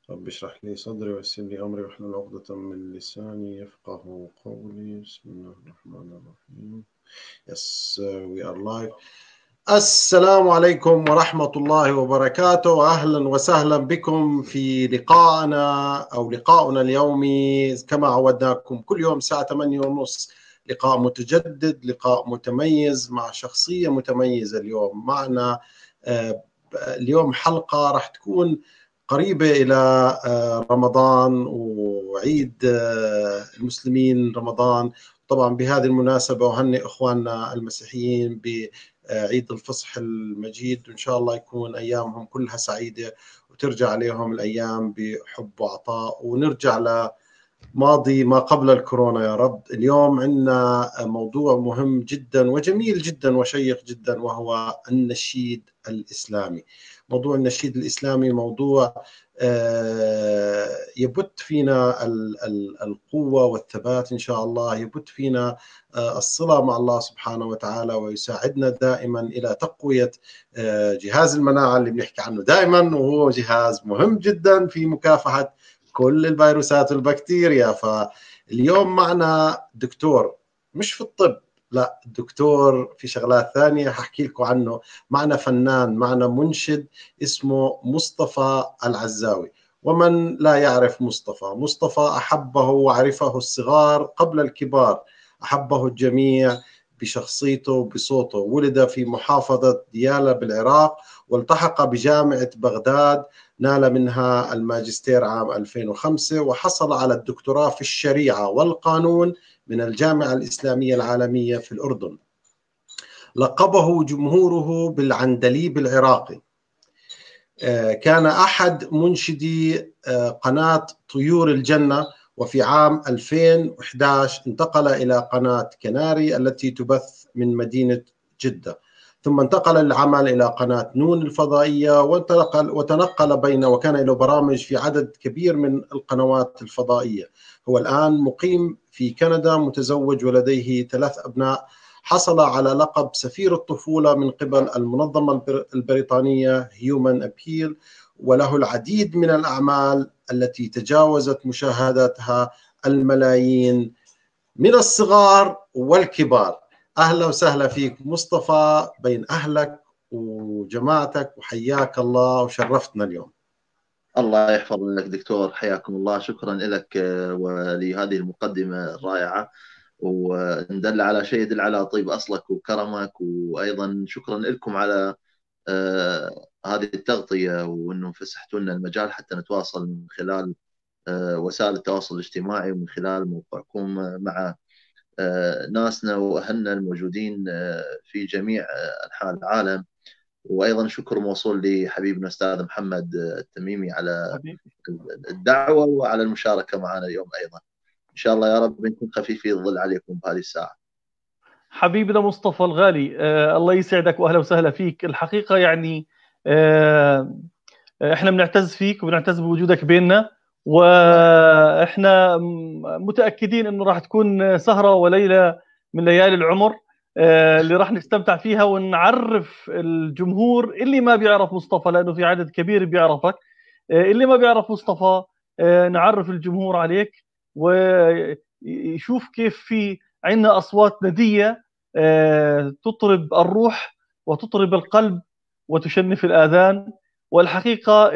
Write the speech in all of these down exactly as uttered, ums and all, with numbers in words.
رب اشرح لي صدري ويسر لي أمري واحلل عقدة من لساني يفقه قولي. بسم الله الرحمن الرحيم. Yes, uh, we are live. السلام عليكم ورحمة الله وبركاته، وأهلا وسهلا بكم في لقائنا أو لقاؤنا اليومي كما عودناكم كل يوم الساعة ثمانية ونصف. لقاء متجدد، لقاء متميز مع شخصية متميزة. اليوم معنا آه، اليوم حلقة راح تكون قريبة إلى رمضان وعيد المسلمين رمضان. طبعا بهذه المناسبة أهنئ إخواننا المسيحيين بعيد الفصح المجيد، وإن شاء الله يكون أيامهم كلها سعيدة وترجع عليهم الأيام بحب وعطاء، ونرجع لماضي ما قبل الكورونا يا رب. اليوم عندنا موضوع مهم جدا وجميل جدا وشيق جدا، وهو النشيد الإسلامي. موضوع النشيد الإسلامي موضوع يبت فينا القوة والثبات إن شاء الله، يبت فينا الصلة مع الله سبحانه وتعالى، ويساعدنا دائما إلى تقوية جهاز المناعة اللي بنحكي عنه دائما، وهو جهاز مهم جدا في مكافحة كل الفيروسات والبكتيريا. فاليوم معنا دكتور مش في الطب، لا، دكتور في شغلات ثانية ححكي لكم عنه. معنا فنان، معنا منشد اسمه مصطفى العزاوي. ومن لا يعرف مصطفى؟ مصطفى أحبه وعرفه الصغار قبل الكبار، أحبه الجميع بشخصيته بصوته. ولد في محافظة ديالى بالعراق، والتحق بجامعة بغداد، نال منها الماجستير عام ألفين وخمسة، وحصل على الدكتوراه في الشريعة والقانون من الجامعة الإسلامية العالمية في الأردن. لقبه جمهوره بالعندليب العراقي. كان أحد منشدي قناة طيور الجنة، وفي عام ألفين وأحد عشر انتقل إلى قناة كناري التي تبث من مدينة جدة، ثم انتقل للعمل إلى قناة نون الفضائية، وانتقل وتنقل بين وكان له برامج في عدد كبير من القنوات الفضائية. هو الآن مقيم في كندا، متزوج ولديه ثلاث أبناء. حصل على لقب سفير الطفولة من قبل المنظمة البريطانية هيومن أبيل، وله العديد من الأعمال التي تجاوزت مشاهداتها الملايين من الصغار والكبار. أهلا وسهلا فيك مصطفى بين أهلك وجماعتك، وحياك الله وشرفتنا اليوم. الله يحفظ لك دكتور، حياكم الله. شكرا لك ولهذه المقدمة الرائعة، وندل على شيء يدل على طيب أصلك وكرمك، وأيضا شكرا لكم على آه هذه التغطية، وأنه فسحتوا لنا المجال حتى نتواصل من خلال آه وسائل التواصل الاجتماعي، ومن خلال موقعكم مع آه ناسنا وأهلنا الموجودين آه في جميع آه أنحاء العالم. وايضا شكر موصول لحبيبنا استاذ محمد التميمي على حبيبي. الدعوه وعلى المشاركه معنا اليوم ايضا. ان شاء الله يا رب نكون خفيفي الظل عليكم بهذه الساعه. حبيبنا مصطفى الغالي، آه الله يسعدك واهلا وسهلا فيك. الحقيقه يعني آه احنا بنعتز فيك وبنعتز بوجودك بيننا، واحنا متاكدين انه راح تكون سهره وليله من ليالي العمر آه اللي راح نستمتع فيها، ونعرف الجمهور اللي ما بيعرف مصطفى، لانه في عدد كبير بيعرفك. آه اللي ما بيعرف مصطفى آه نعرف الجمهور عليك، ويشوف كيف في عندنا اصوات نديه آه تطرب الروح وتطرب القلب وتشنف الاذان. والحقيقة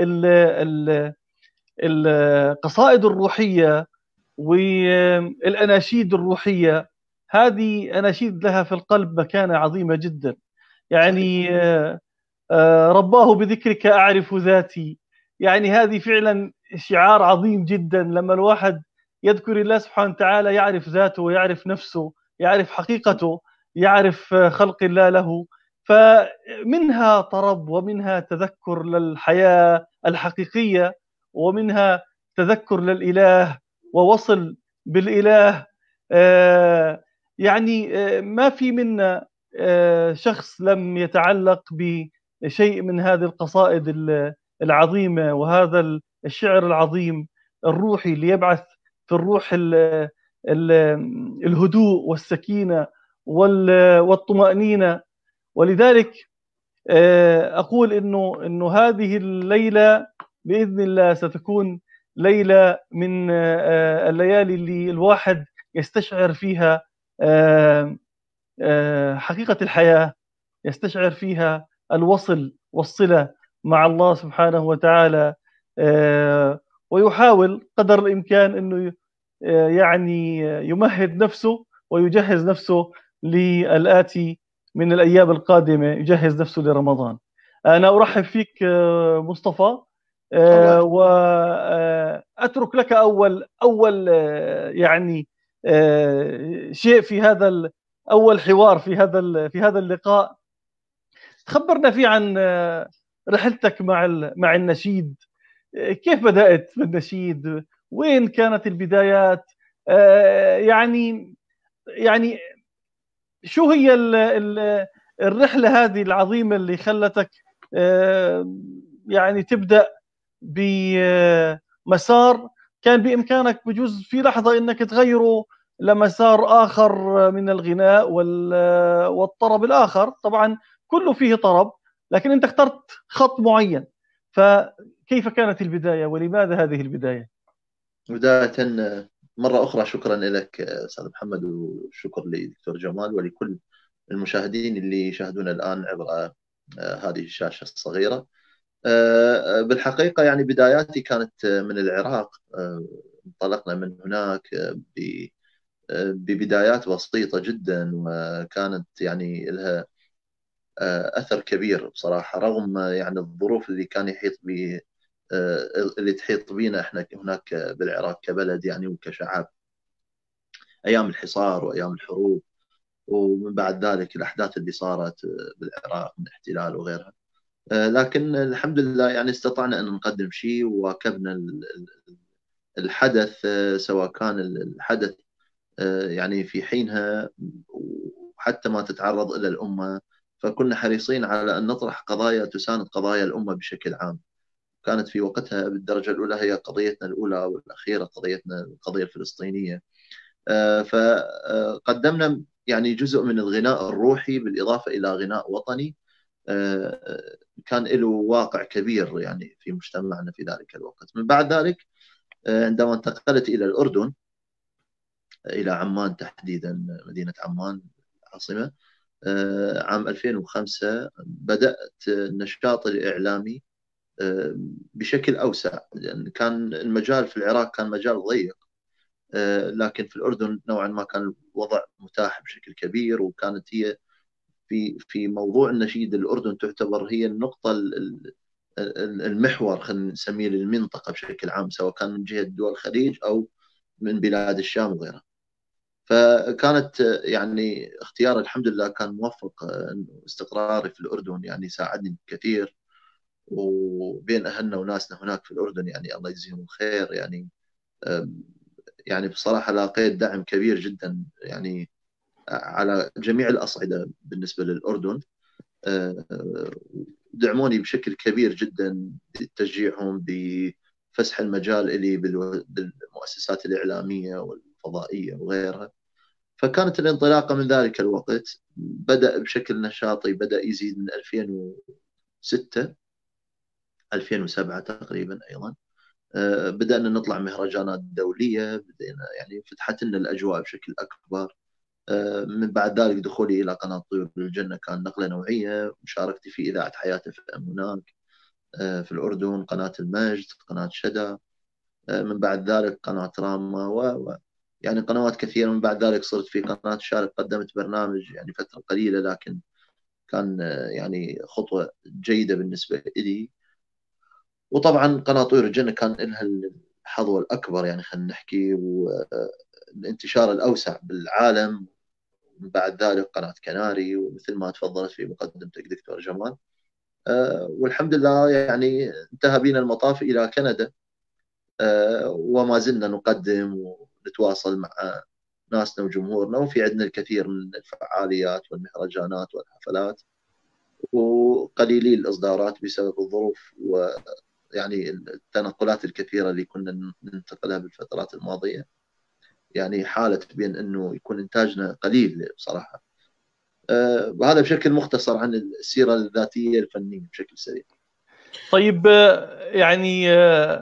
القصائد الروحية والأناشيد الروحية هذه أناشيد لها في القلب مكانة عظيمة جدا. يعني رباه بذكرك أعرف ذاتي، يعني هذه فعلا شعار عظيم جدا. لما الواحد يذكر الله سبحانه وتعالى يعرف ذاته ويعرف نفسه، يعرف حقيقته، يعرف خلق الله له. فمنها طرب، ومنها تذكر للحياة الحقيقية، ومنها تذكر للإله ووصل بالإله. يعني ما في منا شخص لم يتعلق بشيء من هذه القصائد العظيمة وهذا الشعر العظيم الروحي اللي يبعث في الروح الهدوء والسكينة والطمأنينة. ولذلك أقول إنه إنه هذه الليلة بإذن الله ستكون ليلة من الليالي اللي الواحد يستشعر فيها حقيقة الحياة، يستشعر فيها الوصل والصلة مع الله سبحانه وتعالى، ويحاول قدر الإمكان أنه يعني يمهد نفسه ويجهز نفسه للآتي من الأيام القادمة، يجهز نفسه لرمضان. أنا أرحب فيك مصطفى، وأترك لك أول أول يعني شيء في هذا أول حوار في هذا في هذا اللقاء. خبرنا فيه عن رحلتك مع مع النشيد، كيف بدأت بالنشيد؟ وين كانت البدايات؟ يعني يعني شو هي ال ال الرحلة هذه العظيمة اللي خلتك يعني تبدأ بمسار كان بإمكانك بجوز في لحظة إنك تغيره لمسار آخر من الغناء والطرب الآخر؟ طبعا كله فيه طرب، لكن أنت اخترت خط معين. فكيف كانت البداية ولماذا هذه البداية؟ بداية مرة أخرى شكرا لك أستاذ محمد، وشكر لدكتور جمال ولكل المشاهدين اللي يشاهدونا الآن عبر هذه الشاشة الصغيرة. بالحقيقة يعني بداياتي كانت من العراق، انطلقنا من هناك ببدايات بسيطة جدا، وكانت يعني لها أثر كبير بصراحة، رغم يعني الظروف اللي كان يحيط به اللي تحيط بينا احنا هناك بالعراق كبلد يعني وكشعب، أيام الحصار وأيام الحروب، ومن بعد ذلك الأحداث اللي صارت بالعراق من احتلال وغيرها. لكن الحمد لله يعني استطعنا أن نقدم شيء، وواكبنا الحدث، سواء كان الحدث يعني في حينها وحتى ما تتعرض إلى الأمة، فكنا حريصين على أن نطرح قضايا تساند قضايا الأمة بشكل عام. كانت في وقتها بالدرجة الأولى هي قضيتنا الأولى والأخيرة، قضيتنا القضية الفلسطينية. فقدمنا يعني جزء من الغناء الروحي بالإضافة إلى غناء وطني كان له واقع كبير يعني في مجتمعنا في ذلك الوقت. من بعد ذلك عندما انتقلت إلى الأردن، إلى عمان تحديدا، مدينة عمان العاصمة، عام ألفين وخمسة بدأت النشاط الإعلامي بشكل أوسع، لأن كان المجال في العراق كان مجال ضيق، لكن في الأردن نوعا ما كان الوضع متاح بشكل كبير، وكانت هي في في موضوع النشيد الأردن تعتبر هي النقطة المحور، خلينا نسميه للمنطقة بشكل عام، سواء كان من جهة دول الخليج أو من بلاد الشام وغيرها. فكانت يعني اختيار الحمد لله كان موفق، استقراري في الأردن يعني ساعدني كثير، وبين أهلنا وناسنا هناك في الأردن يعني الله يجزيهم الخير، يعني يعني بصراحة لاقيت دعم كبير جدا يعني على جميع الأصعدة بالنسبة للأردن. دعموني بشكل كبير جدا بتشجيعهم، بفسح المجال إلي بالمؤسسات الإعلامية والفضائية وغيرها. فكانت الانطلاقة من ذلك الوقت، بدأ بشكل نشاطي، بدأ يزيد من ألفين وستة ألفين وسبعة تقريبا أيضا. بدأنا نطلع مهرجانات دولية، بدأنا يعني فتحت لنا الأجواء بشكل أكبر. من بعد ذلك دخولي إلى قناة طيور الجنة كان نقلة نوعية، مشاركتي في إذاعة حياة اف ام هناك في الأردن، قناة المجد، قناة شدا، من بعد ذلك قناة راما، و يعني قنوات كثيرة. من بعد ذلك صرت في قناة الشارق، قدمت برنامج يعني فترة قليلة، لكن كان يعني خطوة جيدة بالنسبة لي. وطبعا قناة طيور الجنة كان لها الحظوة الأكبر يعني خلينا نحكي، والانتشار الأوسع بالعالم. من بعد ذلك قناة كناري، ومثل ما تفضلت في مقدمتك دكتور جمال. أه والحمد لله يعني انتهى بنا المطاف إلى كندا، أه وما زلنا نقدم ونتواصل مع ناسنا وجمهورنا، وفي عندنا الكثير من الفعاليات والمهرجانات والحفلات، وقليلي الإصدارات بسبب الظروف ويعني التنقلات الكثيرة اللي كنا ننتقلها بالفترات الماضية. يعني حالة بين أنه يكون إنتاجنا قليل بصراحة. وهذا بشكل مختصر عن السيرة الذاتية الفنية بشكل سريع. طيب يعني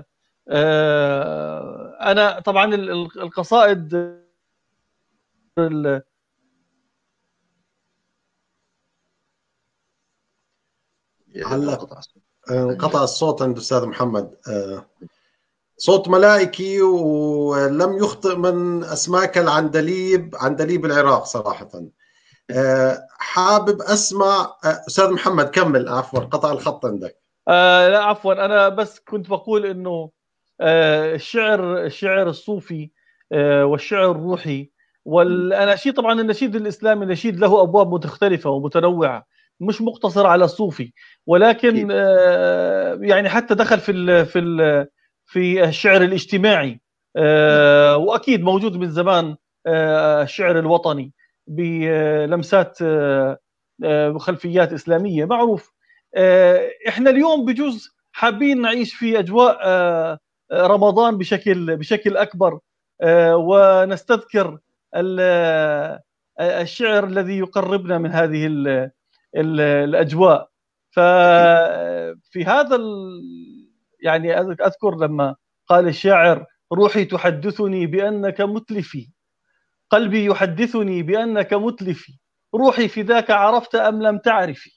أنا طبعا القصائد علق انقطع الصوت عند أستاذ محمد. صوت ملائكي ولم يخطئ من أسماك العندليب، عندليب العراق صراحة. حابب أسمع أستاذ محمد، كمل. عفوا قطع الخط عندك. آه لا عفوا، أنا بس كنت بقول إنه آه الشعر الشعر الصوفي آه والشعر الروحي والأناشيد، طبعا النشيد الإسلامي نشيد له أبواب مختلفة ومتنوعة، مش مقتصر على الصوفي، ولكن آه يعني حتى دخل في ال في ال في الشعر الاجتماعي، آه وأكيد موجود من زمان آه الشعر الوطني بلمسات آه خلفيات إسلامية معروف. احنا اليوم بجوز حابين نعيش في اجواء رمضان بشكل بشكل اكبر، ونستذكر الشعر الذي يقربنا من هذه الاجواء. ففي هذا يعني اذكر لما قال الشاعر: روحي تحدثني بانك متلفي، قلبي يحدثني بانك متلفي، روحي فداك عرفت ام لم تعرفي.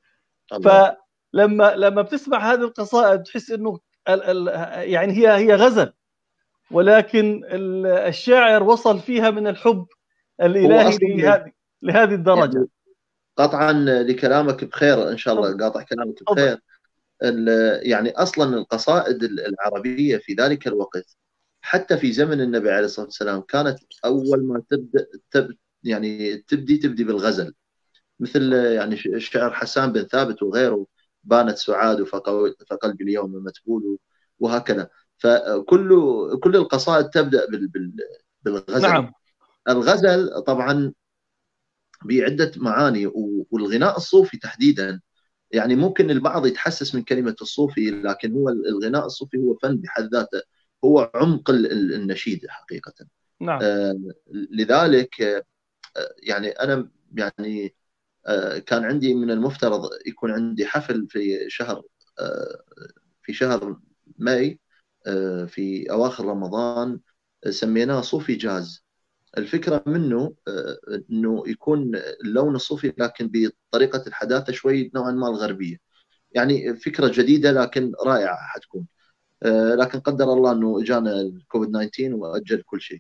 فلما لما بتسمع هذه القصائد تحس انه ال ال يعني هي هي غزل، ولكن الشاعر وصل فيها من الحب الالهي لهذه لهذه الدرجه. يعني قطعا لكلامك بخير ان شاء الله، قاطع كلامك بخير. يعني اصلا القصائد العربيه في ذلك الوقت حتى في زمن النبي عليه الصلاه والسلام كانت اول ما تبدا تب يعني تبدي تبدي بالغزل، مثل يعني الشعر حسان بن ثابت وغيره، بانت سعاد فقلبي اليوم متبول، وهكذا. فكل كل القصائد تبدا بالغزل. نعم. الغزل طبعا بعده معاني، والغناء الصوفي تحديدا يعني ممكن البعض يتحسس من كلمه الصوفي، لكن هو الغناء الصوفي هو فن بحد ذاته، هو عمق النشيد حقيقه. نعم. آه لذلك آه يعني انا يعني كان عندي من المفترض يكون عندي حفل في شهر في شهر ماي في أواخر رمضان، سميناه صوفي جاز. الفكرة منه أنه يكون اللون الصوفي لكن بطريقة الحداثة شوي نوعا ما الغربية، يعني فكرة جديدة لكن رائعة حتكون. لكن قدر الله أنه جانا الكوفيد تسعة عشر وأجل كل شيء.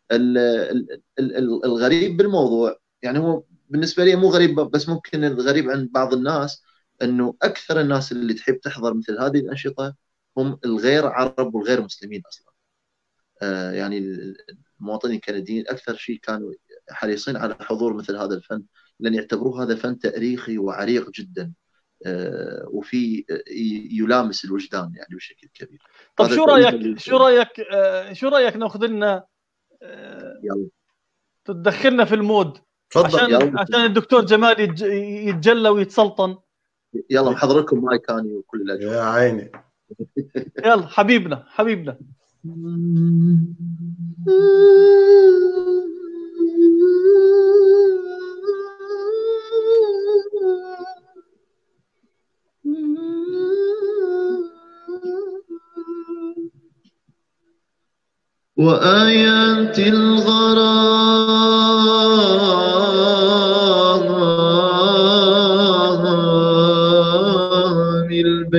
الغريب بالموضوع يعني هو بالنسبه لي مو غريب، بس ممكن الغريب عند بعض الناس انه اكثر الناس اللي تحب تحضر مثل هذه الانشطه هم الغير عرب والغير مسلمين اصلا. آه يعني المواطنين الكنديين اكثر شيء كانوا حريصين على حضور مثل هذا الفن، لان يعتبروه هذا فن تاريخي وعريق جدا، آه وفي يلامس الوجدان يعني بشكل كبير. طب شو رايك شو رايك آه شو رايك ناخذ لنا آه يلا تدخلنا في المود تفضل. عشان يلا. عشان الدكتور جمال يتج... يتجلى ويتسلطن. يلا محضركم مايكاني وكل الاجواء. يا عيني. يلا حبيبنا حبيبنا. وآيات الغرام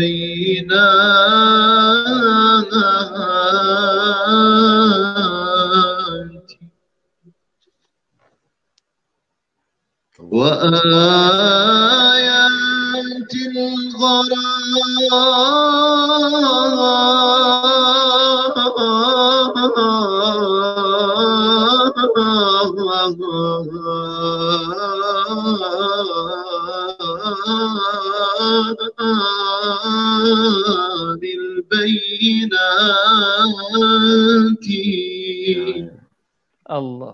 البينات، وآيات الغرام البينات الله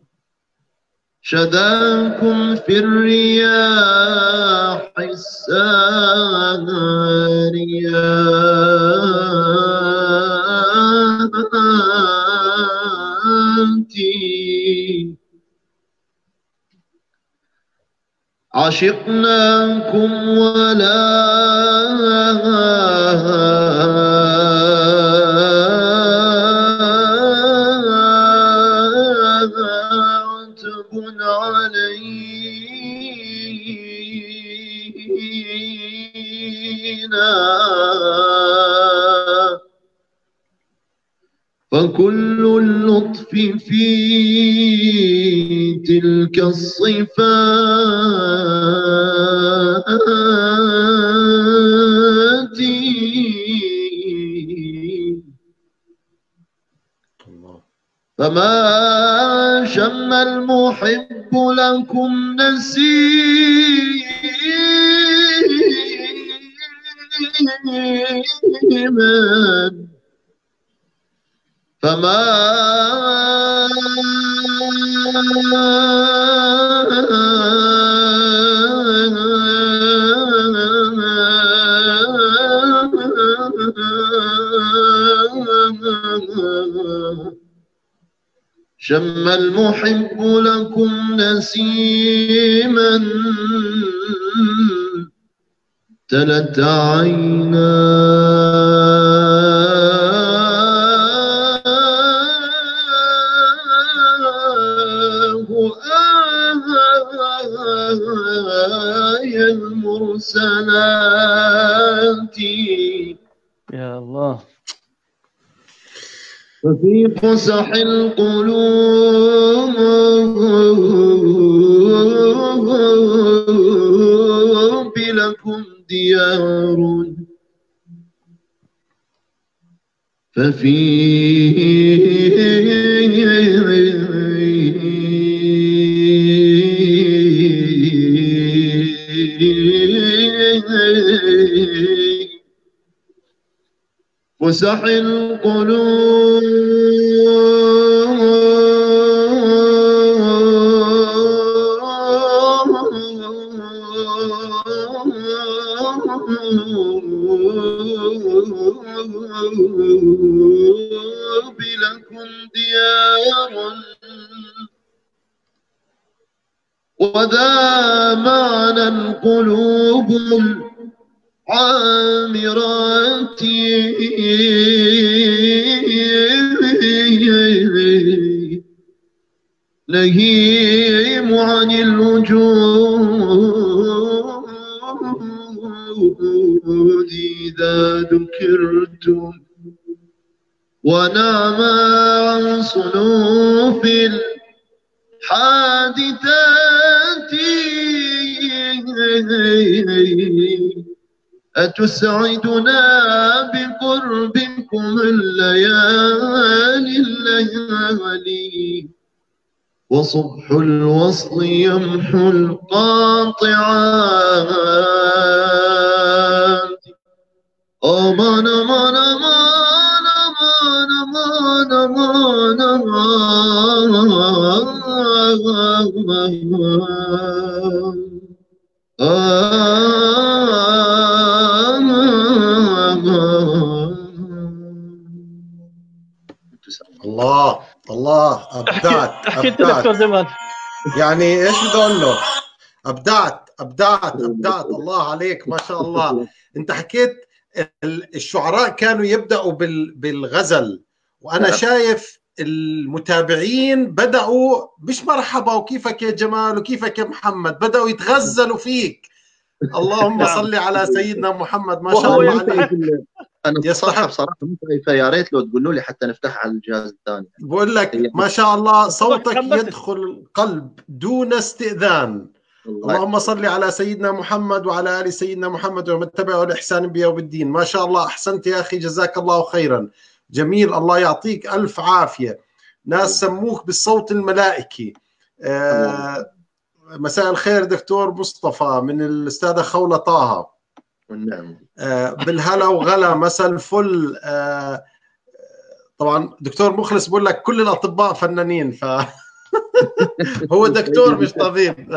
شذاكم في الرياح الساريات، عشقناكم ولا فينا، فكل اللطف في تلك الصفات، فما شم المحب لكم نسيما، فما شم المحب لكم نسيما، تلت عيناه آي المرسلات. يا الله. ففي قسح القلوب لكم ديار، ففي فسح القلوب لكم ديار، وذا معنى القلوب العامرات، نهيم عن الوجود إذا ذكرتم، ونعم عن صنوف الحادثات، أتسعدنا بقربكم الليالي الليالي، وصبح الوصل يمحو القاطعات. أمان أمان أمان أمان أمان أمان الله الله ابدعت حكيت دكتور جمال، يعني ايش بدي اقول له؟ ابدعت ابدعت ابدعت الله عليك ما شاء الله. انت حكيت الشعراء كانوا يبداوا بالغزل، وانا شايف المتابعين بداوا مش مرحبا وكيفك يا جمال وكيفك يا محمد، بداوا يتغزلوا فيك. اللهم صل على سيدنا محمد ما شاء الله عليك. انا بصراحه بصراحه يا ريت لو تقولوا لي حتى نفتح على الجهاز الثاني. بقول لك ما شاء الله صوتك يدخل القلب دون استئذان. اللهم صل على سيدنا محمد وعلى ال سيدنا محمد ومن تبعه الاحسان بي وبالدين. ما شاء الله احسنت يا اخي، جزاك الله خيرا. جميل، الله يعطيك الف عافيه. ناس سموك بالصوت الملائكي. آه مساء الخير دكتور مصطفى من الاستاذه خوله طه. والنعم. آه بالهلا وغلا، مساء الفل. آه طبعا دكتور مخلص بقول لك كل الاطباء فنانين، ف هو دكتور مش طبيب.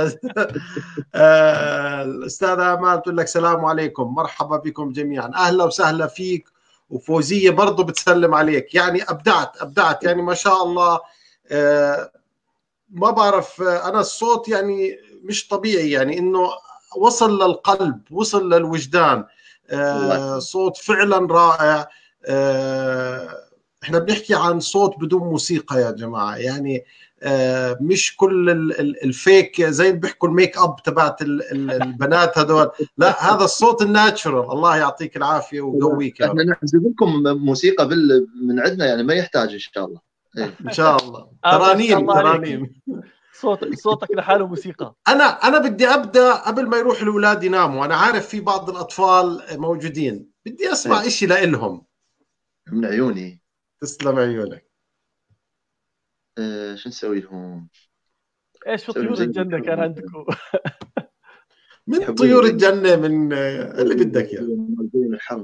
آه الاستاذه امال بتقول لك السلام عليكم، مرحبا بكم جميعا، اهلا وسهلا فيك. وفوزيه برضه بتسلم عليك. يعني ابدعت ابدعت يعني ما شاء الله. آه ما بعرف، انا الصوت يعني مش طبيعي، يعني انه وصل للقلب، وصل للوجدان. آه صوت فعلا رائع. آه احنا بنحكي عن صوت بدون موسيقى يا جماعه، يعني مش كل الفيك زي اللي بيحكوا الميك اب تبعت البنات هذول، لا هذا الصوت الناتشرال. الله يعطيك العافيه ويقويك يا رب. احنا نحذف لكم موسيقى بال... من عندنا يعني، ما يحتاج ان شاء الله. إيه. ان شاء الله ترانيم ترانيم صوت صوتك لحاله موسيقى. انا انا بدي ابدا قبل ما يروح الاولاد يناموا، انا عارف في بعض الاطفال موجودين، بدي اسمع شيء لإلهم. من عيوني. تسلم عيونك. ايش نسوي لهم؟ ايش في طيور الجنه كان عندكم؟ من طيور الجنه، من اللي بدك اياه. زين الحرب.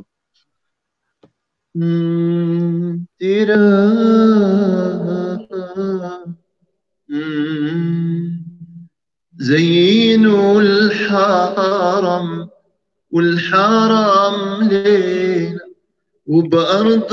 زينوا الحرم والحرم لينا، وبأرض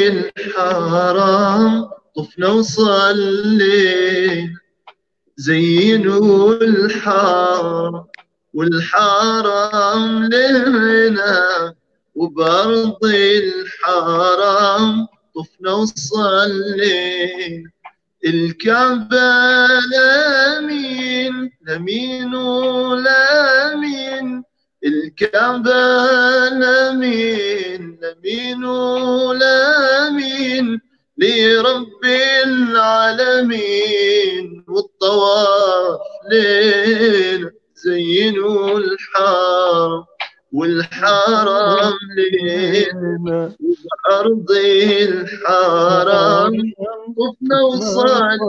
الحرم طفنا وصلينا. زينوا الحرم والحرم لنا، وبأرض الحرم طفنا وصلينا. الكعبة لمين لمين ولمين، الكعبة لمين لمين ولمين، لرب العالمين والطواف لينا. زينوا الحرم والحرم لينا، وبأرض الحرم طفنا وصلينا.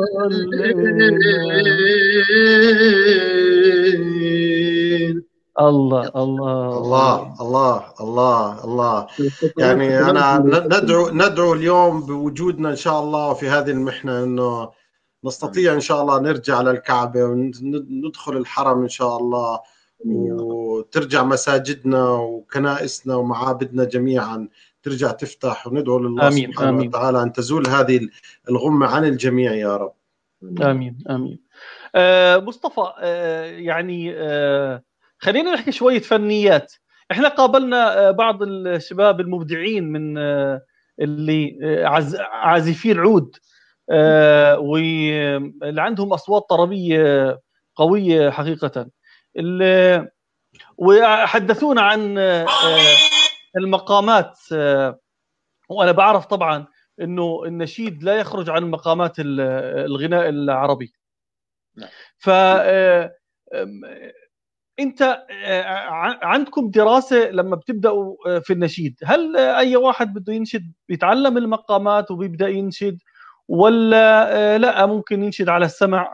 الله الله الله الله الله الله. يعني أنا ندعو ندعو اليوم بوجودنا إن شاء الله في هذه المحنة إنه نستطيع إن شاء الله نرجع للكعبة وندخل الحرم إن شاء الله، وترجع مساجدنا وكنائسنا ومعابدنا جميعا ترجع تفتح، وندعو لله آمين سبحانه آمين. وتعالى أن تزول هذه الغمة عن الجميع يا رب. آمين آمين. آه مصطفى، آه يعني آه خلينا نحكي شوية فنيات. احنا قابلنا بعض الشباب المبدعين من اللي عازفين عود واللي عندهم أصوات طربية قوية حقيقة، وحدثونا عن المقامات. وأنا بعرف طبعا إنه النشيد لا يخرج عن مقامات الغناء العربي. ف انت عندكم دراسه لما بتبداوا في النشيد، هل اي واحد بده ينشد بيتعلم المقامات وبيبدا ينشد، ولا لا ممكن ينشد على السمع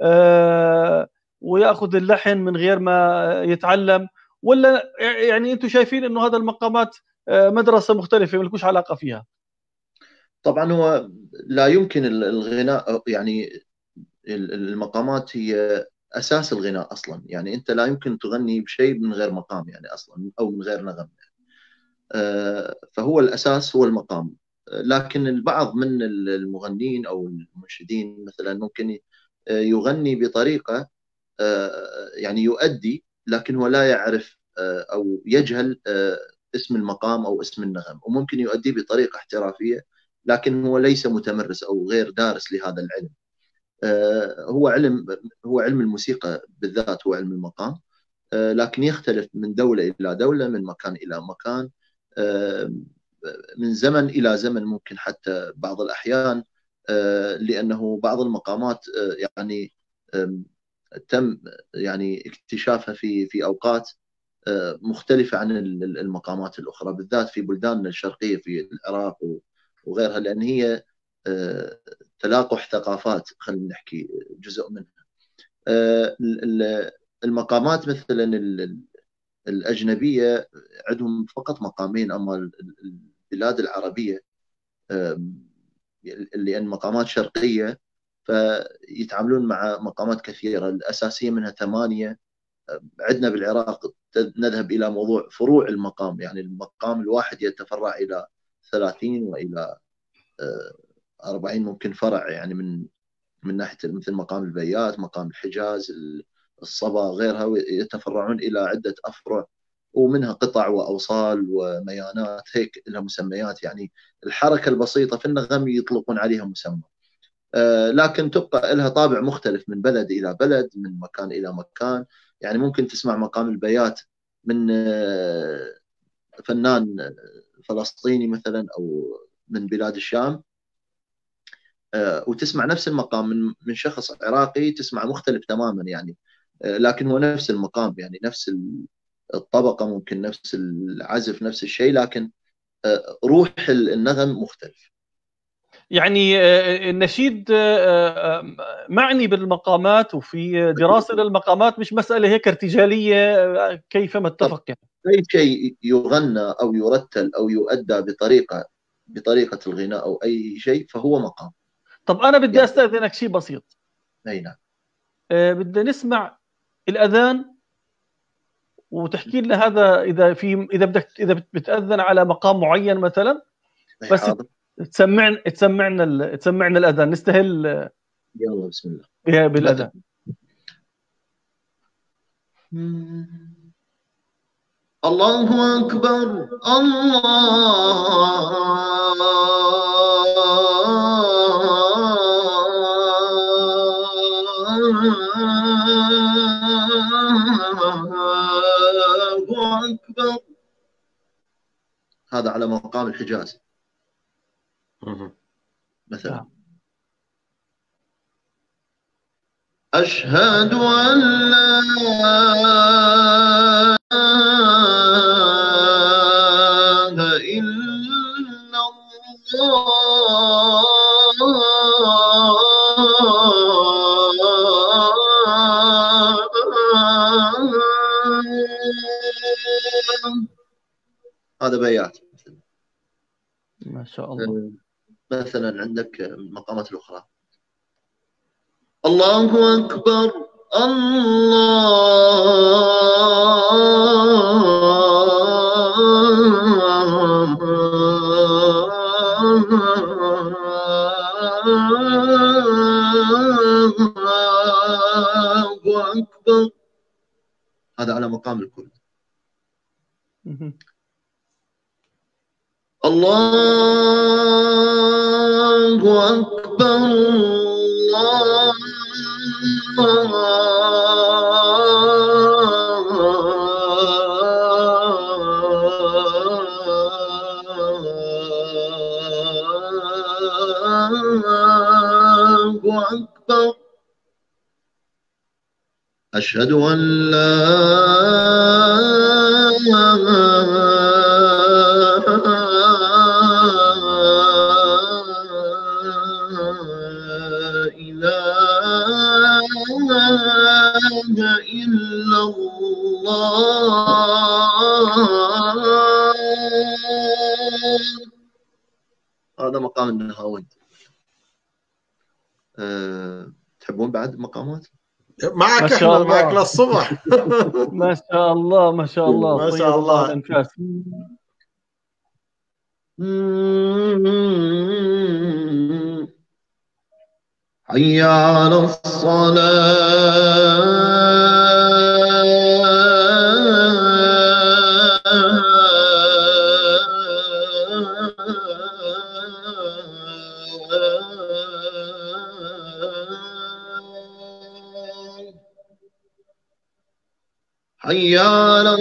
وياخذ اللحن من غير ما يتعلم، ولا يعني انتم شايفين انه هذا المقامات مدرسه مختلفه ما لكوش علاقه فيها؟ طبعا هو لا يمكن الغناء، يعني المقامات هي أساس الغناء أصلا، يعني أنت لا يمكن تغني بشيء من غير مقام يعني أصلا، أو من غير نغم. فهو الأساس هو المقام. لكن البعض من المغنين أو المنشدين مثلا ممكن يغني بطريقة يعني يؤدي، لكن هو لا يعرف أو يجهل اسم المقام أو اسم النغم، وممكن يؤدي بطريقة احترافية لكن هو ليس متمرس أو غير دارس لهذا العلم. هو علم هو علم الموسيقى بالذات، هو علم المقام، لكن يختلف من دولة إلى دولة، من مكان إلى مكان، من زمن إلى زمن، ممكن حتى بعض الأحيان، لأنه بعض المقامات يعني تم يعني اكتشافها في في أوقات مختلفة عن المقامات الأخرى، بالذات في بلداننا الشرقية في العراق وغيرها، لأن هي تلاقح ثقافات، خلينا نحكي جزء منها. المقامات مثلا الأجنبية عندهم فقط مقامين، أما البلاد العربية لأن مقامات شرقية فيتعاملون مع مقامات كثيرة، الأساسية منها ثمانية. عندنا بالعراق نذهب إلى موضوع فروع المقام، يعني المقام الواحد يتفرع إلى ثلاثين وإلى أربعين ممكن فرع، يعني من من ناحية مثل مقام البيات، مقام الحجاز، الصبا، غيرها، يتفرعون إلى عدة أفرع، ومنها قطع وأوصال وميانات، هيك لها مسميات، يعني الحركة البسيطة في النغم يطلقون عليها مسمى. لكن تبقى لها طابع مختلف من بلد إلى بلد، من مكان إلى مكان. يعني ممكن تسمع مقام البيات من فنان فلسطيني مثلا أو من بلاد الشام، وتسمع نفس المقام من من شخص عراقي تسمع مختلف تماما يعني، لكن هو نفس المقام، يعني نفس الطبقة، ممكن نفس العزف، نفس الشيء، لكن روح النغم مختلف. يعني النشيد معني بالمقامات، وفي دراسة للمقامات، مش مسألة هيك ارتجالية كيفما اتفق. يعني أي شيء يغنى أو يرتل أو يؤدى بطريقة بطريقة الغناء أو أي شيء فهو مقام. طب أنا بدي يعني أستأذنك شيء بسيط. أي نعم. أه بدي نسمع الأذان وتحكي لنا هذا، إذا في إذا بدك إذا بتأذن على مقام معين مثلا، بس حاضر. تسمعنا تسمعنا ال... تسمعنا الأذان، نستهل. يلا بسم الله بالأذان. الله أكبر الله أكبر. هذا على مقام الحجاز مثلا. أشهد أن لا إله إلا الله. هذا بيات ما شاء الله. مثلا عندك المقامات الأخرى. الله أكبر الله أكبر. هذا على مقام الكل. الله أكبر الله أكبر. أشهد أن لا إله إلا الله. هذا مقام النهاوند. أه... تحبون بعد مقامات؟ معك احنا معك للصبح. ما شاء الله ما شاء الله. ما شاء الله. الانفاس. حي على الصلاة حي على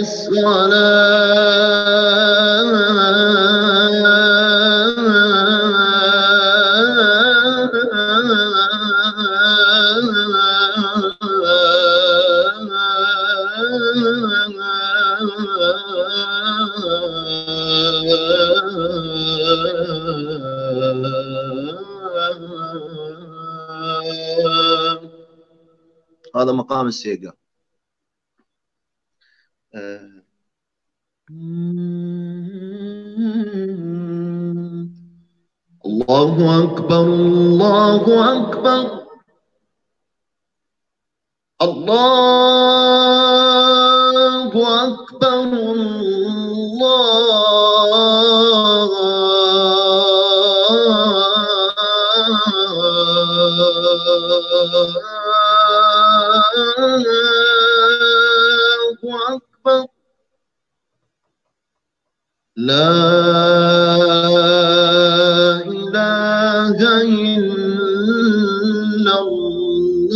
الصلاة. هذا مقام السيقا. الله أكبر الله أكبر الله أكبر الله أكبر. لا إله إلا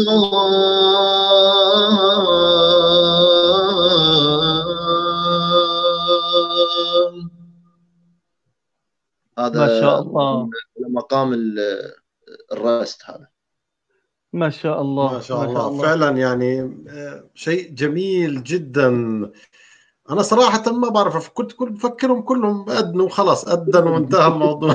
هذا ما شاء الله مقام الرست هذا. ما شاء الله ما شاء الله فعلا، يعني شيء جميل جدا. أنا صراحة ما بعرف، كنت كنت بفكرهم كلهم أدنوا خلاص، أدنوا وانتهى الموضوع.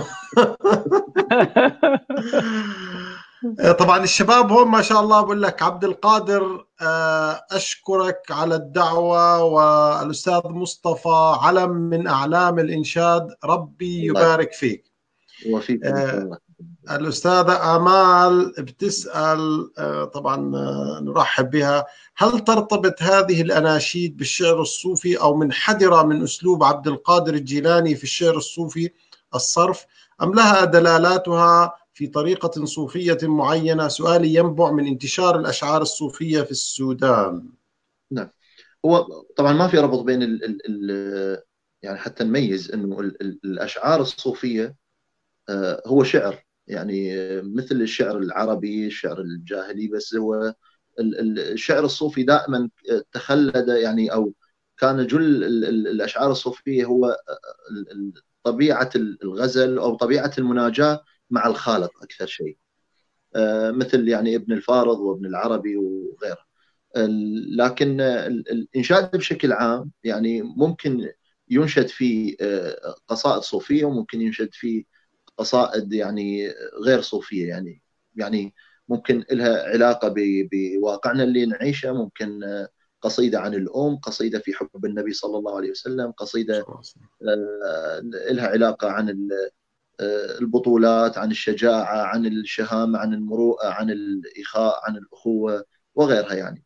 طبعا الشباب هون ما شاء الله. بقول لك عبد القادر، أشكرك على الدعوة، والأستاذ مصطفى علم من أعلام الإنشاد، ربي يبارك فيك وفيك. آه الأستاذة آمال بتسأل، آه طبعا آه نرحب بها: هل ترتبط هذه الأناشيد بالشعر الصوفي أو منحدرة من أسلوب عبد القادر الجيلاني في الشعر الصوفي الصرف، أم لها دلالاتها في طريقة صوفية معينة؟ سؤالي ينبع من انتشار الأشعار الصوفية في السودان. نعم، هو طبعا ما في ربط بين ال ال ال يعني حتى نميز انه ال ال الاشعار الصوفيه هو شعر، يعني مثل الشعر العربي الشعر الجاهلي، بس هو الشعر الصوفي دائما تخلد يعني، او كان جل الاشعار الصوفيه هو طبيعه الغزل او طبيعه المناجاه مع الخالق اكثر شيء، مثل يعني ابن الفارض وابن العربي وغيره. لكن الإنشاد بشكل عام يعني ممكن ينشد فيه قصائد صوفية، وممكن ينشد فيه قصائد يعني غير صوفية، يعني يعني ممكن لها علاقة بواقعنا اللي نعيشه، ممكن قصيدة عن الأم، قصيدة في حب النبي صلى الله عليه وسلم، قصيدة لها علاقة عن البطولات، عن الشجاعة، عن الشهامة، عن المروءة، عن الإخاء، عن الأخوة وغيرها يعني.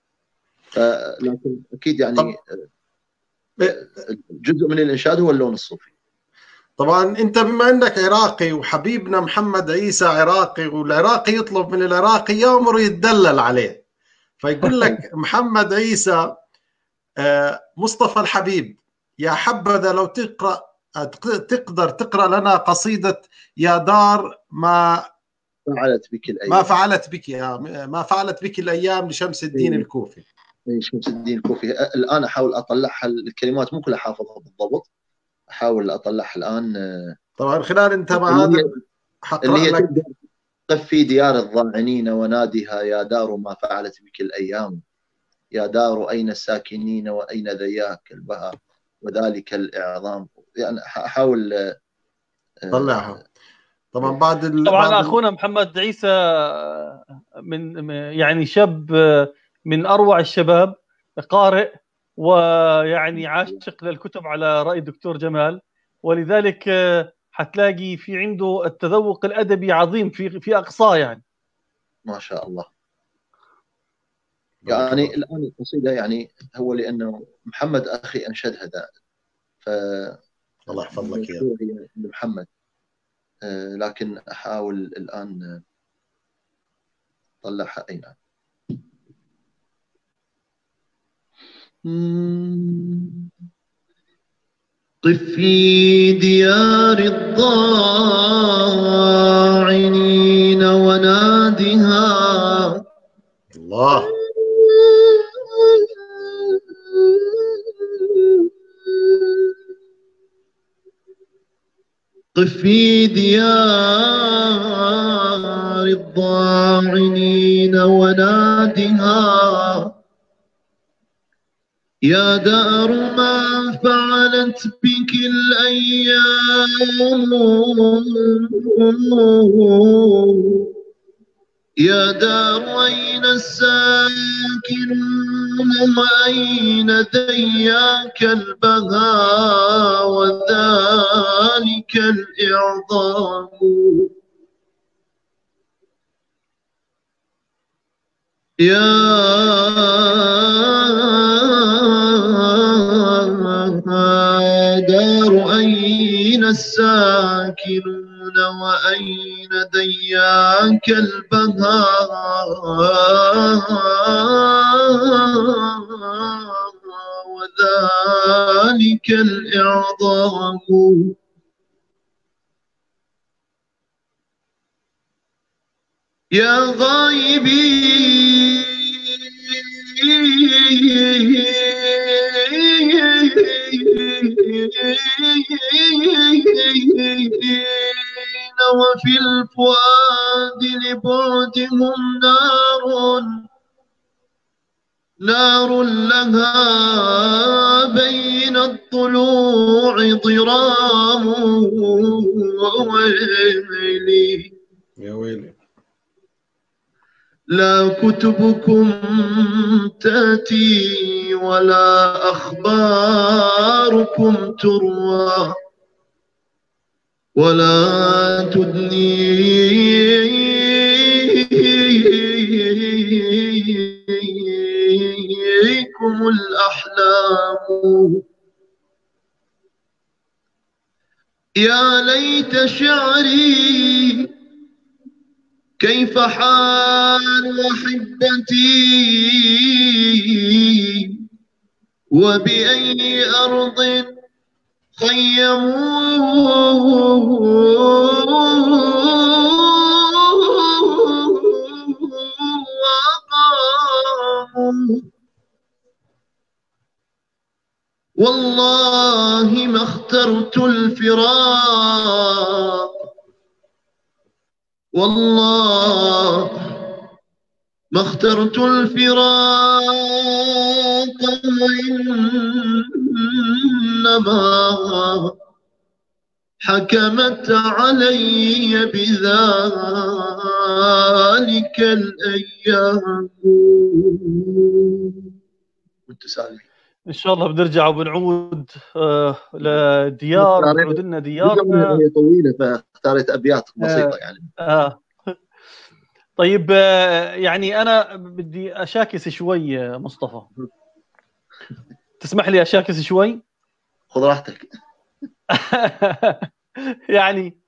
لكن اكيد يعني جزء من الانشاد هو اللون الصوفي. طبعا انت بما انك عراقي، وحبيبنا محمد عيسى عراقي، والعراقي يطلب من العراقي يامر يتدلل عليه، فيقول لك محمد عيسى: مصطفى الحبيب، يا حبذا لو تقرأ تقدر تقرأ لنا قصيدة يا دار ما فعلت بك الأيام، ما فعلت بك ما فعلت بك الأيام لشمس الدين الكوفي. شمس الدين الكوفي الآن أحاول أطلعها، الكلمات مو كلها حافظها بالضبط، أحاول أطلعها الآن. طبعا خلال أنت مع هذا اللي هي لك: قف في ديار الضاعنين ونادها يا دار ما فعلت بك الأيام، يا دار أين الساكنين وأين ذياك البهاء وذلك الإعظام. يعني أحاول طلعها. طبعا بعد ال... طبعا بعد اخونا محمد عيسى من يعني شاب من اروع الشباب، قارئ ويعني عاشق للكتب على راي الدكتور جمال، ولذلك حتلاقي في عنده التذوق الادبي عظيم في في اقصاه يعني. ما شاء الله. يعني الان القصيده يعني هو لانه محمد اخي انشدها ذا، ف الله يحفظ لك اياه محمد. آه لكن احاول الان اطلعها. اي نعم. قف في ديار الضاعنين ونادها. الله. قف في ديار الضاعنين ونادها يا دار ما فعلت بك الأيام، يا دار أين الساكنون وأين ذياك البهاء وذلك الإعظام. يا دار أين الساكنون وأين ذياك البهاء وذلك الإعظام. يا غايبي وفي الفؤاد لبعدهم نار نار لها بين الضلوع ضرام ويلي يا ويلي لا كتبكم تأتي ولا أخباركم تروى ولا تدنيكم الأحلام يا ليت شعري كيف حال أحبتي وبأي أرض خيموا وأقاموا والله ما اخترت الفراق والله ما اخترت الفراق وإنما حكمت علي بذلك الأيام. وانت سالمين ان شاء الله بنرجع وبنعود آه لديار بنعود لنا ديارنا. هي طويله فاختارت ابيات بسيطه يعني. آه. طيب آه يعني انا بدي اشاكس شوي مصطفى. تسمح لي اشاكس شوي؟ خذ راحتك. يعني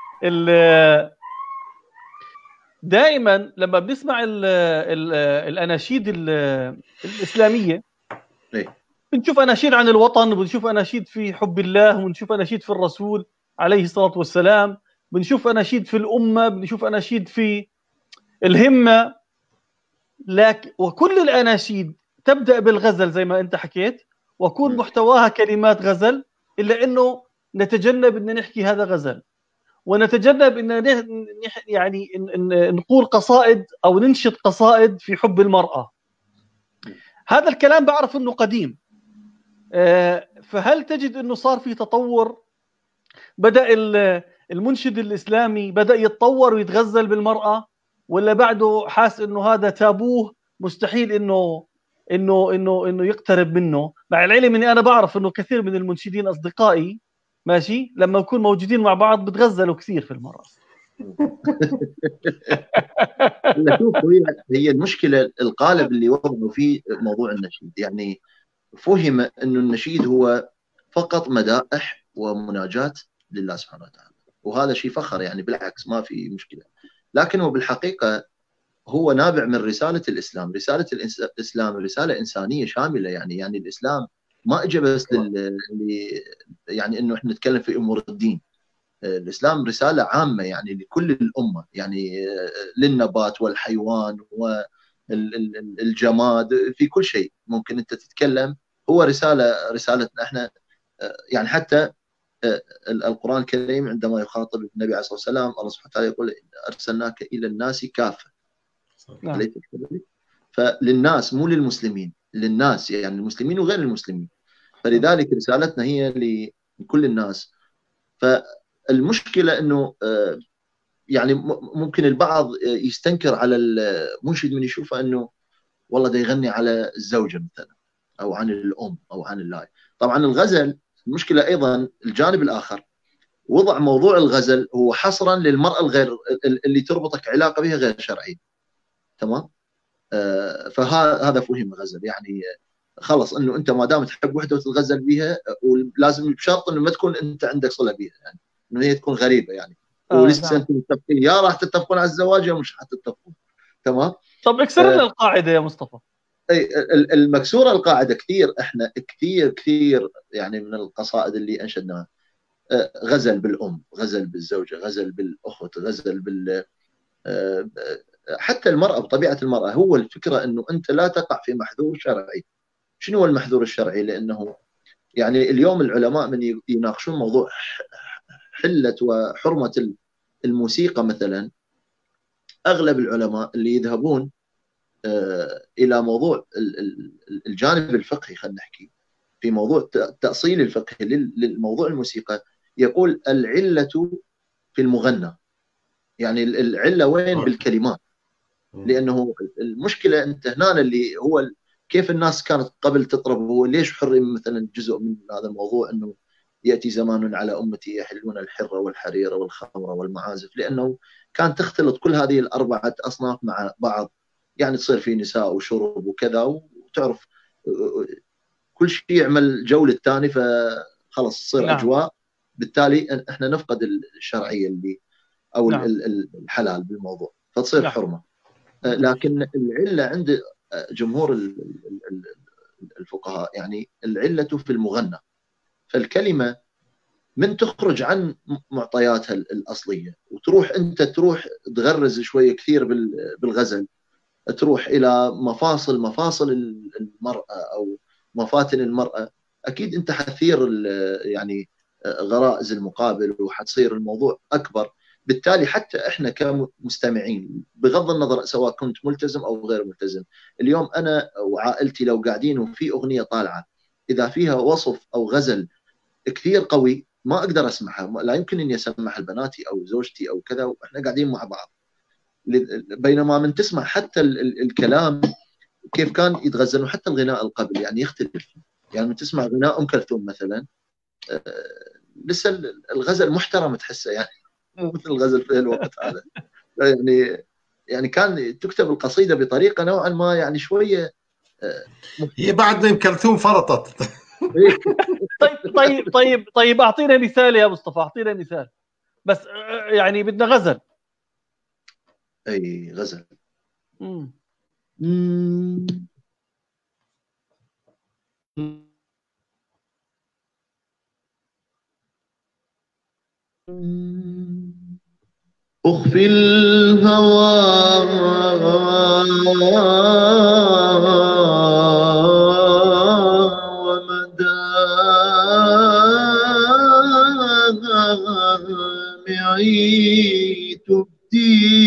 دائما لما بنسمع ال ال الاناشيد ال الاسلاميه بنشوف اناشيد عن الوطن، وبنشوف اناشيد في حب الله، ونشوف اناشيد في الرسول عليه الصلاه والسلام، بنشوف اناشيد في الامه، بنشوف اناشيد في الهمه. لكن وكل الاناشيد تبدا بالغزل زي ما انت حكيت، ويكون محتواها كلمات غزل، الا انه نتجنب ان نحكي هذا غزل، ونتجنب ان يعني إن نقول قصائد او ننشد قصائد في حب المراه. هذا الكلام بعرف انه قديم، فهل تجد انه صار في تطور؟ بدأ المنشد الاسلامي بدأ يتطور ويتغزل بالمراه، ولا بعده حاس انه هذا تابوه مستحيل انه انه انه انه يقترب منه؟ مع العلم اني انا بعرف انه كثير من المنشدين اصدقائي ماشي لما نكون موجودين مع بعض بتغزلوا كثير في المراه. شوف هي هي المشكله القالب اللي وضعوا فيه موضوع النشيد، يعني فهم انه النشيد هو فقط مدائح ومناجاة لله سبحانه وتعالى، وهذا شيء فخر يعني بالعكس ما في مشكله، لكنه بالحقيقه هو نابع من رساله الاسلام. رساله الاسلام رساله انسانيه شامله، يعني يعني الاسلام ما اجى بس لل يعني انه احنا نتكلم في امور الدين. الاسلام رساله عامه يعني لكل الامه، يعني للنبات والحيوان والجماد، في كل شيء ممكن انت تتكلم. هو رساله رسالتنا احنا، يعني حتى القران الكريم عندما يخاطب النبي عليه الصلاه والسلام الله سبحانه وتعالى يقول ارسلناك الى الناس كافه. نعم. فللناس مو للمسلمين، للناس يعني المسلمين وغير المسلمين، فلذلك رسالتنا هي لكل الناس. فالمشكله انه يعني ممكن البعض يستنكر على المنشد من يشوفه انه والله ده يغني على الزوجه مثلا او عن الام او عن اللاي. طبعا الغزل المشكله ايضا الجانب الاخر، وضع موضوع الغزل هو حصرا للمراه الغير اللي تربطك علاقه بها غير شرعيه. تمام؟ آه فهذا فهم الغزل، يعني خلص انه انت ما دام تحب وحده وتتغزل بها، ولازم بشرط انه ما تكون انت عندك صله بها، يعني انه هي تكون غريبه يعني. آه ولسه نعم. انتم متفقين يا راح تتفقون على الزواج يا مش حتتفقون. تمام؟ طب اكسر لنا آه القاعده يا مصطفى. اي المكسوره القاعده كثير، احنا كثير كثير يعني من القصائد اللي انشدناها غزل بالام، غزل بالزوجه، غزل بالاخت، غزل بال حتى المرأة بطبيعة المرأة، هو الفكرة أنه أنت لا تقع في محذور شرعي. شنو هو المحذور الشرعي؟ لأنه يعني اليوم العلماء من يناقشون موضوع حلة وحرمة الموسيقى مثلا، أغلب العلماء اللي يذهبون إلى موضوع الجانب الفقهي، خلينا نحكي في موضوع التأصيل الفقهي للموضوع الموسيقى، يقول العلة في المغنى. يعني العلة وين؟ بالكلمات. لأنه المشكلة أنت هنا اللي هو كيف الناس كانت قبل تطرب، هو ليش حرم مثلا جزء من هذا الموضوع أنه يأتي زمان على أمتي يحلون الحر والحرير والخمر والمعازف، لأنه كانت تختلط كل هذه الأربعة أصناف مع بعض، يعني تصير في نساء وشرب وكذا، وتعرف كل شيء يعمل جو للثاني، فخلص تصير نعم. أجواء، بالتالي احنا نفقد الشرعية اللي أو نعم. الحلال بالموضوع، فتصير نعم. حرمة. لكن العلة عند جمهور الفقهاء يعني العلة في المغنى، فالكلمة من تخرج عن معطياتها الأصلية وتروح أنت تروح تغرز شوية كثير بالغزل، تروح إلى مفاصل مفاصل المرأة أو مفاتن المرأة، أكيد أنت حثير يعني غرائز المقابل وحتصير الموضوع أكبر. بالتالي حتى إحنا كمستمعين بغض النظر سواء كنت ملتزم أو غير ملتزم، اليوم أنا وعائلتي لو قاعدين وفي أغنية طالعة إذا فيها وصف أو غزل كثير قوي ما أقدر أسمعها، لا يمكن أني أسمعها لبناتي أو زوجتي أو كذا وإحنا قاعدين مع بعض. بينما من تسمع حتى الكلام كيف كان يتغزل، وحتى الغناء القبل يعني يختلف. يعني من تسمع غناء أم كلثوم مثلا لسه الغزل محترم تحسه، يعني مو مثل الغزل في الوقت هذا. يعني يعني كان تكتب القصيدة بطريقة نوعا ما يعني شوية هي بعد ام كلثوم فرطت. طيب طيب طيب طيب اعطينا مثال يا مصطفى، اعطينا مثال بس يعني بدنا غزل. اي غزل. امم أخفي الهوى ومدامعي تبدي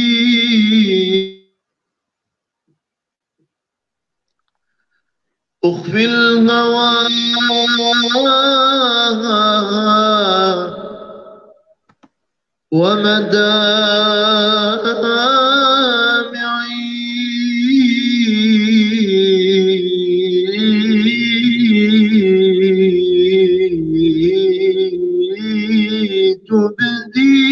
أخفي الهوى ومدامعي تبدي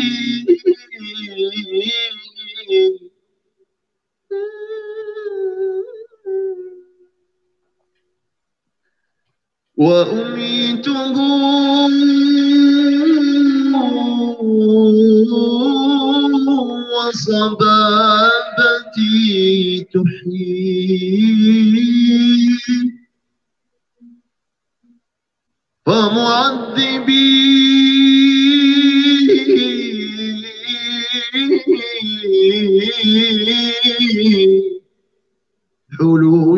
وأميته وصبابتي تحيي فمعذبي حلو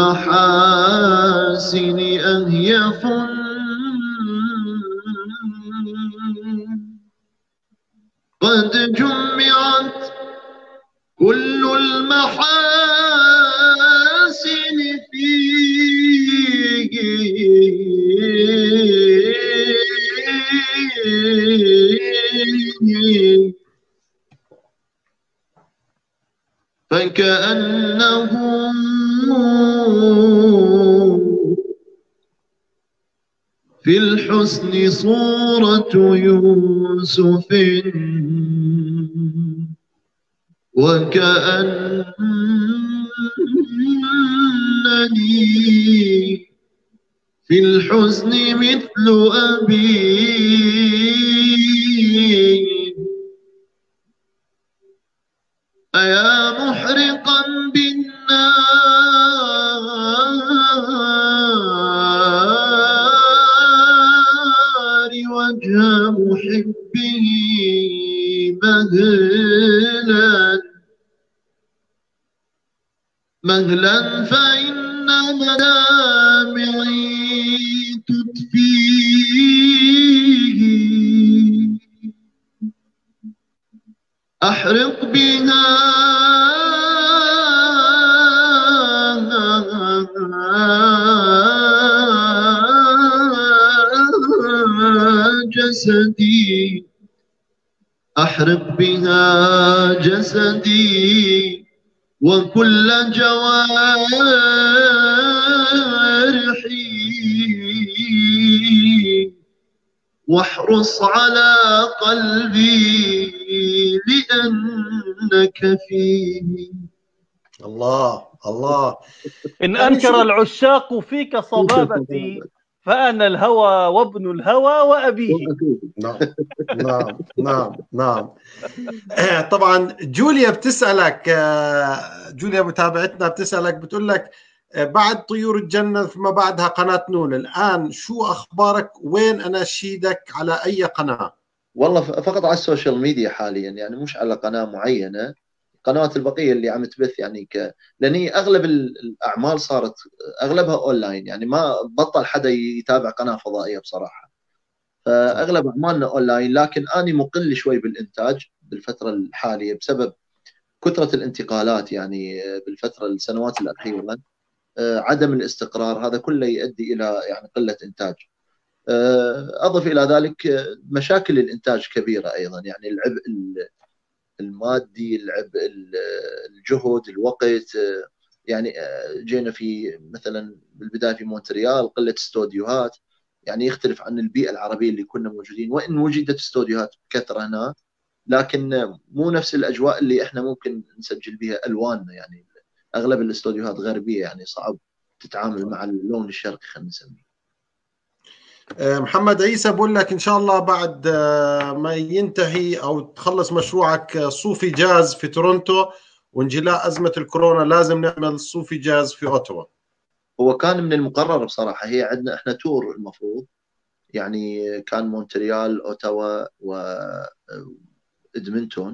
المحاسن أهيف قد جمعت كل المحاسن فيه فكأنه في الحسن صورة يوسف وكأنني في الحزن مثل أبي أيا محرقا بالنار وجه محبه مهلا مهلا فإن مدامعي تطفيه أحرق بها جسدي أحرق بها جسدي وكل جوارحي واحرص على قلبي لأنك فيه. الله الله. إن يعني أنكر شو- العشاق فيك صبابتي فأنا الهوى وابن الهوى وأبيه. نعم نعم نعم نعم. آه، طبعا جوليا بتسألك، آه، جوليا متابعتنا بتسألك بتقول لك آه، بعد طيور الجنة فيما بعدها قناة نون، الآن شو أخبارك؟ وين أناشيدك؟ على أي قناة؟ والله ف- فقط على السوشيال ميديا حاليا، يعني مش على قناة معينة. القنوات البقية اللي عم تبث يعني ك... لأن أغلب ال- الأعمال صارت أغلبها أونلاين، يعني ما بطل حدا يتابع قناة فضائية بصراحة. فأغلب أعمالنا أونلاين، لكن أنا مقل شوي بالإنتاج بالفترة الحالية بسبب كثرة الانتقالات، يعني بالفترة السنوات الأخيرة عدم الاستقرار هذا كله يؤدي إلى يعني قلة إنتاج. أضف إلى ذلك مشاكل الإنتاج كبيرة أيضا، يعني العبء المادي، العبء الجهد، الوقت. يعني جينا في مثلا بالبداية في مونتريال قلة استوديوهات، يعني يختلف عن البيئة العربية اللي كنا موجودين، وإن وجدت استوديوهات بكثرة هنا، لكن مو نفس الأجواء اللي إحنا ممكن نسجل بها ألواننا. يعني أغلب الاستوديوهات غربية، يعني صعب تتعامل مع اللون الشرقي خلينا نسميه. محمد عيسى بقول لك إن شاء الله بعد ما ينتهي أو تخلص مشروعك صوفي جاز في تورونتو وانجلاء أزمة الكورونا لازم نعمل صوفي جاز في أوتوا. هو كان من المقرر بصراحة، هي عندنا إحنا تور المفروض، يعني كان مونتريال، أوتاوا، وإدمنتون،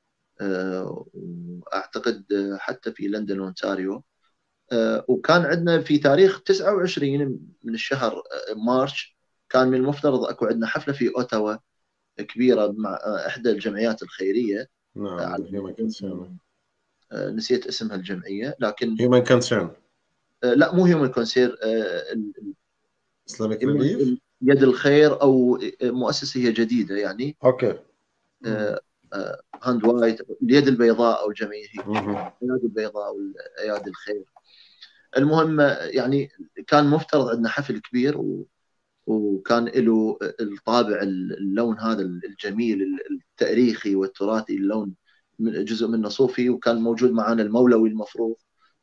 وأعتقد حتى في لندن وأونتاريو. وكان عندنا في تاريخ تسعة وعشرين من الشهر مارس كان من المفترض أكو عندنا حفلة في أوتاوا كبيرة مع إحدى الجمعيات الخيرية. نعم هيومن كونسيرن. نسيت اسمها الجمعية، لكن هيومن كونسيرن. لا مو هيومن كونسير، إسلاميك ريليف، يد الخير، أو مؤسسة هي جديدة يعني. أوكي. هاند وايت، اليد البيضاء، أو جمعية الأيادي البيضاء والأيادي الخير. المهم يعني كان مفترض عندنا حفل كبير، و... وكان له الطابع اللون هذا الجميل التاريخي والتراثي، اللون جزء منه صوفي، وكان موجود معنا المولوي المفروض،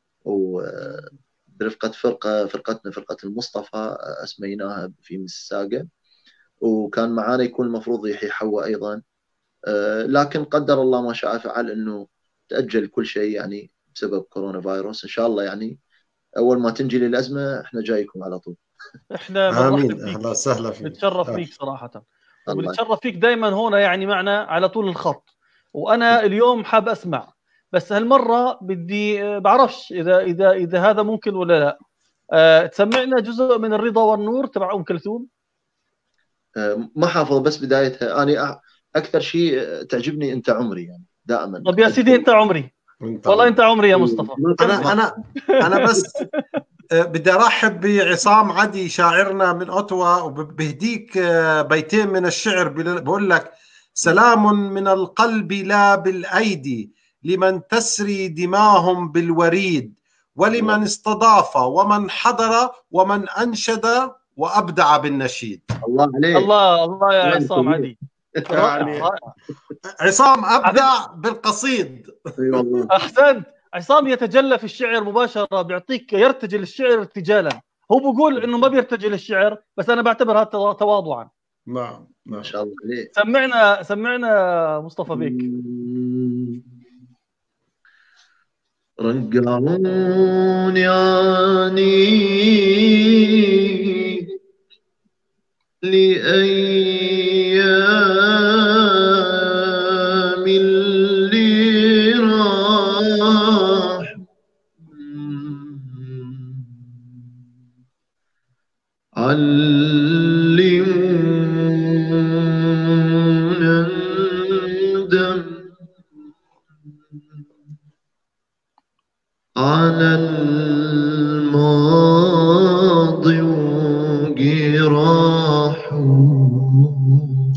وبرفقة فرقة فرقتنا فرقة المصطفى أسميناها في مساقة، وكان معنا يكون المفروض يحيى حوا أيضا، لكن قدر الله ما شاء فعل إنه تأجل كل شيء يعني بسبب كورونا فيروس. إن شاء الله يعني أول ما تنجي الأزمة إحنا جايكم على طول. احنا آمين. أهلا وسهلا فيك. نتشرف فيك صراحة، ونتشرف فيك دائما هنا يعني معنا على طول الخط. وأنا اليوم حاب أسمع، بس هالمرة بدي بعرفش إذا إذا إذا هذا ممكن ولا لا. أه تسمعنا جزء من الرضا والنور تبع أم كلثوم. أه ما حافظ، بس بدايتها أنا أكثر شيء تعجبني أنت عمري يعني دائما. طب يا سيدي أنت عمري، والله أنت عمري يا مصطفى. أنا أنا أنا بس بدي أرحب بعصام عدي شاعرنا من أوتوا، وبهديك بيتين من الشعر بقول لك: سلام من القلب لا بالأيدي لمن تسري دماهم بالوريد، ولمن استضاف ومن حضر ومن أنشد وأبدع بالنشيد. الله عليك. الله الله يا عصام عدي. يعني عصام أبدع بالقصيد. أحسنت. عصام يتجلى في الشعر مباشرة، بيعطيك يرتجل الشعر ارتجالا. هو بيقول إنه ما بيرتجل الشعر، بس أنا بعتبرها تواضعا. نعم ما شاء الله عليك. سمعنا سمعنا مصطفى بيك. رجعوني عني لأيام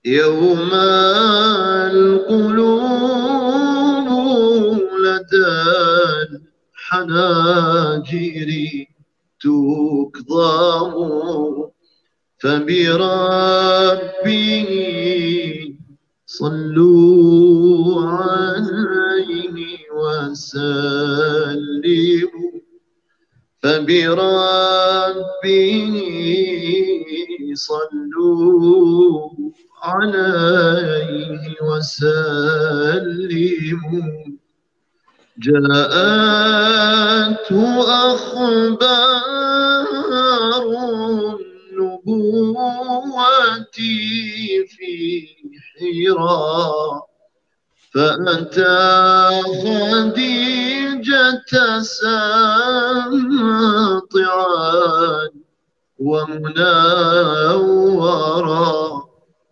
يوم القلوب لدى الحناجر تكظم فبربي صلوا عليه وسلموا فبربي صلوا عليه وسلموا جاءته أخبار النبوة في حراء فأتى خديجة ساطعا ومنورا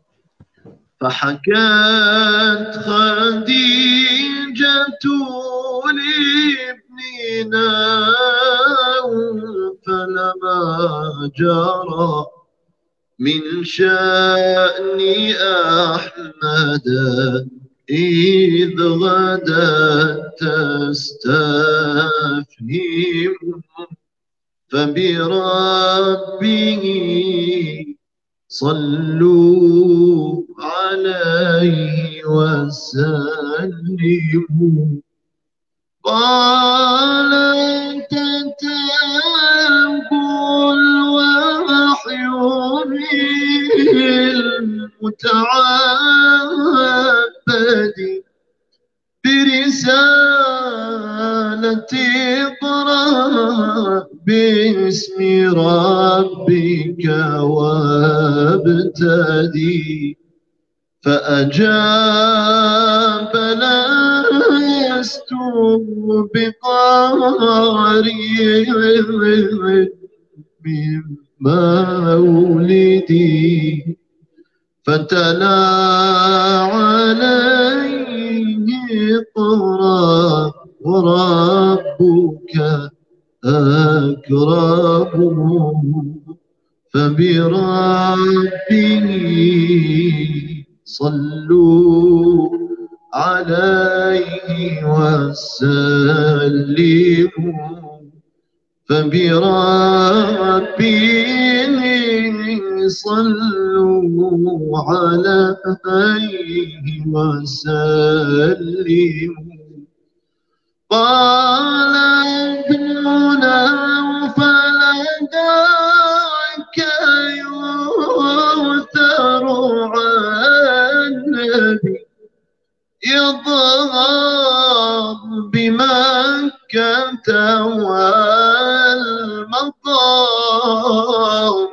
فحكت خديجة لابننا فلما جرى من شأن أحمد إذ غدا تستفهم فبربه صلوا عليه وسلموا قال تتابع الوحي المتعبد برسالة اقرأ باسم ربك وابتدي فأجاب لست بقارئ من مولدي فتلا عليه اقرأ وربك أكرم فبربه صلوا عليه وسلموا فبربه صلوا عليه وسلموا قال ابننا فلداك يؤثر عن نبي يظهر بمكة والمقام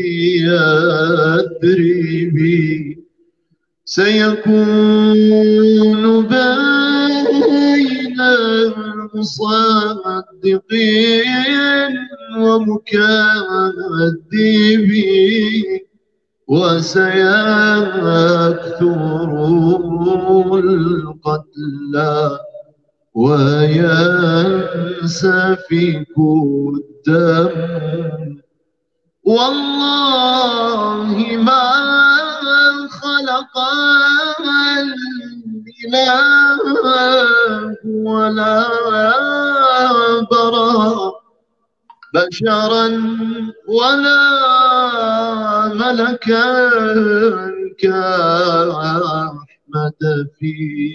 بيثرب سيكون بين المصدقين ومكذبين وسيكثر القتلى وينسفك الدم والله ما خلق الإله ولا برا بشرا ولا ملكا كأحمد في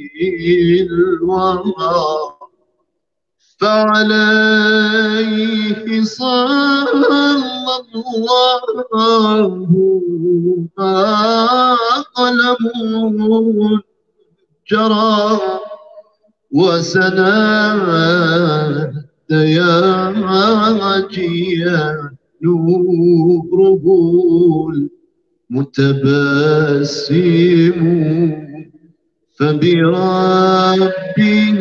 الورى فعليه صلى الله قلم جرى وسناد ياجيا نوره المتبسم فبربه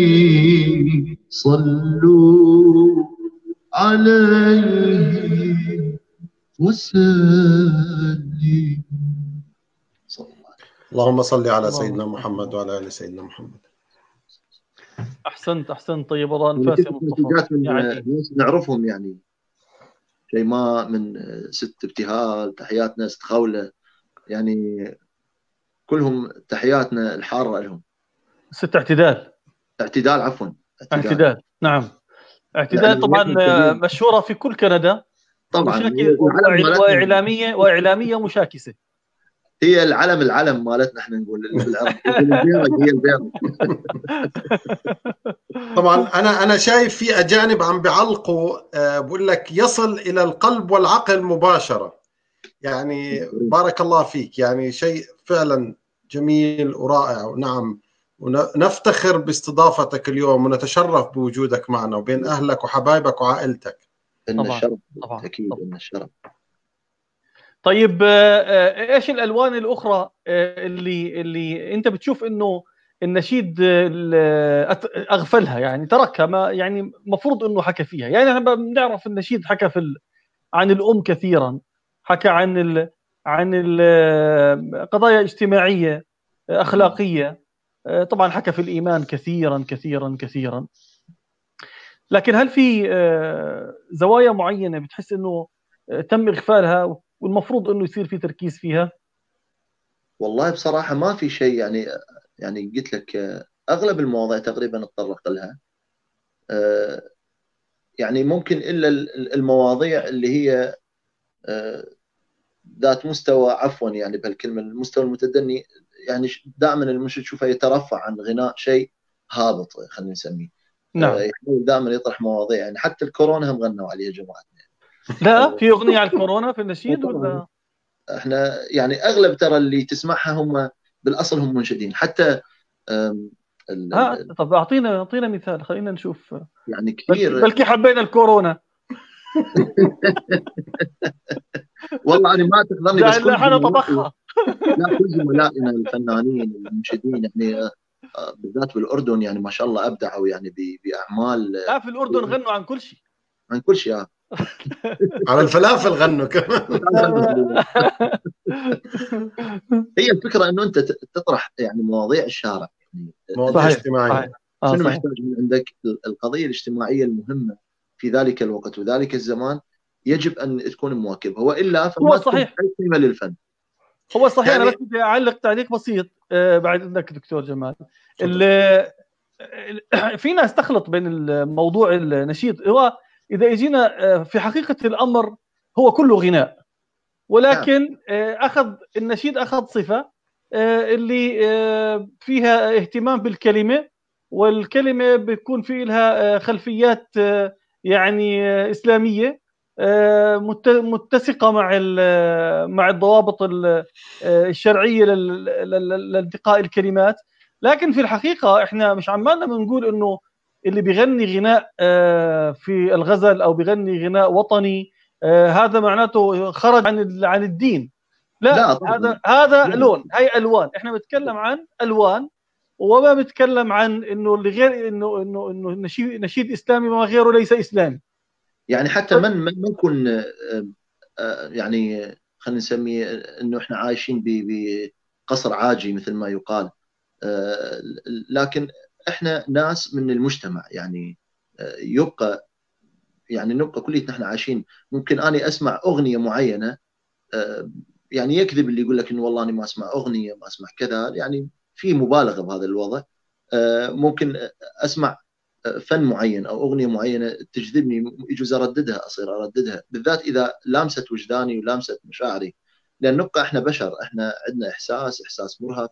صلوا عليه وسلموا. اللهم صل على سيدنا محمد وعلى ال سيدنا محمد. احسنت احسنت. طيب الله انفاس يا مصطفى. يعني نعرفهم يعني شيماء من ست ابتهال، تحياتنا ست خولة، يعني كلهم تحياتنا الحاره لهم. ست اعتدال اعتدال عفوا اعتدال, اعتدال. نعم اعتدال طبعا مشهوره في كل كندا طبعا، واعلاميه واعلاميه مشاكسه. هي العلم العلم مالتنا احنا نقول بالعربي البيرق هي البيرق. طبعا انا انا شايف في اجانب عم بيعلقوا بقول لك يصل الى القلب والعقل مباشره. يعني بارك الله فيك، يعني شيء فعلا جميل ورائع. ونعم، ونفتخر باستضافتك اليوم ونتشرف بوجودك معنا وبين اهلك وحبايبك وعائلتك. إن الشرف طبعا اكيد إن الشرف. طيب ايش الالوان الاخرى اللي اللي انت بتشوف انه النشيد اغفلها، يعني تركها، ما يعني المفروض انه حكى فيها؟ يعني احنا بنعرف النشيد حكى في ال... عن الام كثيرا، حكى عن ال... عن القضايا اجتماعيه اخلاقيه، طبعا حكى في الايمان كثيرا كثيرا كثيرا. لكن هل في زوايا معينه بتحس انه تم اغفالها والمفروض انه يصير في تركيز فيها؟ والله بصراحه ما في شيء، يعني يعني قلت لك اغلب المواضيع تقريبا اتطرق لها، يعني ممكن الا المواضيع اللي هي ذات مستوى، عفوا يعني بهالكلمه، المستوى المتدني، يعني دائما المنشد تشوفه يترفع عن غناء شيء هابط خلينا نسميه. نعم. يحاول دائما يطرح مواضيع، يعني حتى الكورونا هم غنوا عليها جماعتنا. لا في اغنيه على الكورونا في النشيد ولا؟ احنا يعني اغلب ترى اللي تسمعها هم بالاصل هم منشدين حتى. ها طب اعطينا اعطينا مثال خلينا نشوف. يعني كثير بلكي حبينا الكورونا. والله انا ما تقدرني بس كل انا طبخها. لا كل زملائنا الفنانين المنشدين يعني بالذات بالاردن يعني ما شاء الله ابدعوا يعني باعمال. لا في الاردن غنوا عن كل شيء، عن كل شيء. اه على الفلافل غنوا كمان. هي الفكره انه انت تطرح يعني مواضيع الشارع، يعني مواضيع اجتماعيه. آه شنو محتاج من عندك؟ القضيه الاجتماعيه المهمه في ذلك الوقت وذلك الزمان يجب ان تكون مواكبها، والا فما تكون اي قيمه للفن. هو صحيح. يعني انا بس بدي اعلق تعليق بسيط آه بعد اذنك دكتور جمال. في ناس تخلط بين الموضوع النشيد. هو اذا اجينا في حقيقه الامر هو كله غناء، ولكن اخذ النشيد اخذ صفه اللي فيها اهتمام بالكلمه، والكلمه بيكون في لها خلفيات يعني اسلاميه متسقه مع مع الضوابط الشرعيه لالتقاء الكلمات. لكن في الحقيقه احنا مش عمالنا بنقول انه اللي بيغني غناء في الغزل او بيغني غناء وطني هذا معناته خرج عن عن الدين. لا, لا هذا هذا لون، هي الوان. احنا بنتكلم عن الوان وما بنتكلم عن انه اللي غير انه انه انه نشيد, نشيد اسلامي وما غيره ليس اسلامي. يعني حتى من ما نكون يعني خلينا نسميه انه احنا عايشين بقصر عاجي مثل ما يقال، لكن احنا ناس من المجتمع، يعني يبقى يعني نبقى كليتنا احنا عايشين. ممكن اني اسمع اغنيه معينه، يعني يكذب اللي يقول لك انه والله انا ما اسمع اغنيه ما اسمع كذا، يعني في مبالغه بهذا الوضع. ممكن اسمع فن معين او اغنيه معينه تجذبني، يجوز ارددها، اصير ارددها بالذات اذا لامست وجداني ولامست مشاعري، لان نبقى احنا بشر، احنا عندنا احساس احساس مرهف،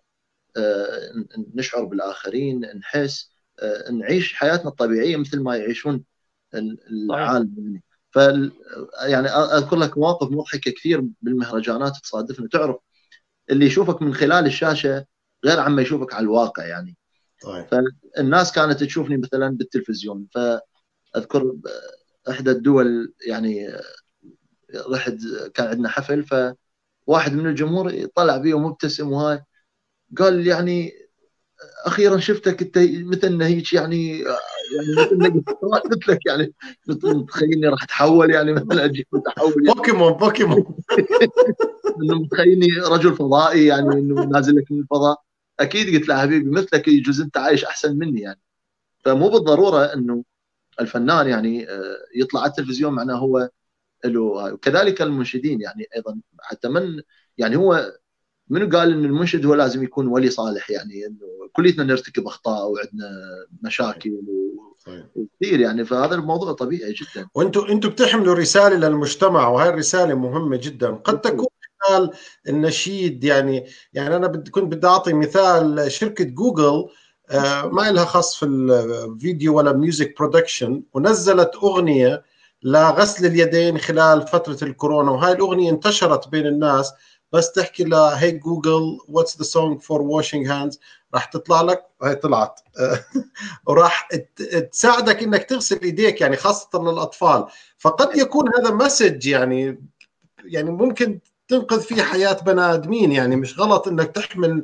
نشعر بالاخرين، نحس، نعيش حياتنا الطبيعيه مثل ما يعيشون العالم. ف يعني اذكر لك مواقف مضحكه كثير بالمهرجانات تصادفنا، تعرف اللي يشوفك من خلال الشاشه غير عما يشوفك على الواقع يعني. طيب. فالناس كانت تشوفني مثلا بالتلفزيون، فاذكر احدى الدول يعني رحت كان عندنا حفل، فواحد من الجمهور طلع بي ومبتسم وهاي، قال يعني اخيرا شفتك انت مثلنا هيك، يعني يعني مثلنا مثلك، يعني متخيلني راح اتحول يعني مثلا اجي متحول يعني بوكيمون بوكيمون انه متخيلني رجل فضائي، يعني انه نازل لك من الفضاء. اكيد قلت له حبيبي مثلك يجوز انت عايش احسن مني يعني. فمو بالضروره انه الفنان يعني يطلع على التلفزيون معناه هو له. وكذلك المنشدين يعني ايضا، حتى من يعني هو منو قال ان المنشد هو لازم يكون ولي صالح؟ يعني انه كليتنا نرتكب اخطاء وعندنا مشاكل وكثير يعني، فهذا الموضوع طبيعي جدا. وانتم انتم بتحملوا رساله للمجتمع، وهي الرساله مهمه جدا. قد تكون مثال النشيد، يعني يعني انا بدي كنت بدي اعطي مثال شركه جوجل، آه ما لها خص في الفيديو ولا ميوزك برودكشن، ونزلت اغنيه لغسل اليدين خلال فتره الكورونا، وهاي الاغنيه انتشرت بين الناس. بس تحكي لها هي جوجل واتس ذا سونج فور واشينج هاندز، راح تطلع لك، هي طلعت وراح تساعدك انك تغسل ايديك، يعني خاصه للاطفال. فقد يكون هذا مسج، يعني يعني ممكن تنقذ فيه حياه بني ادمين. يعني مش غلط انك تحمل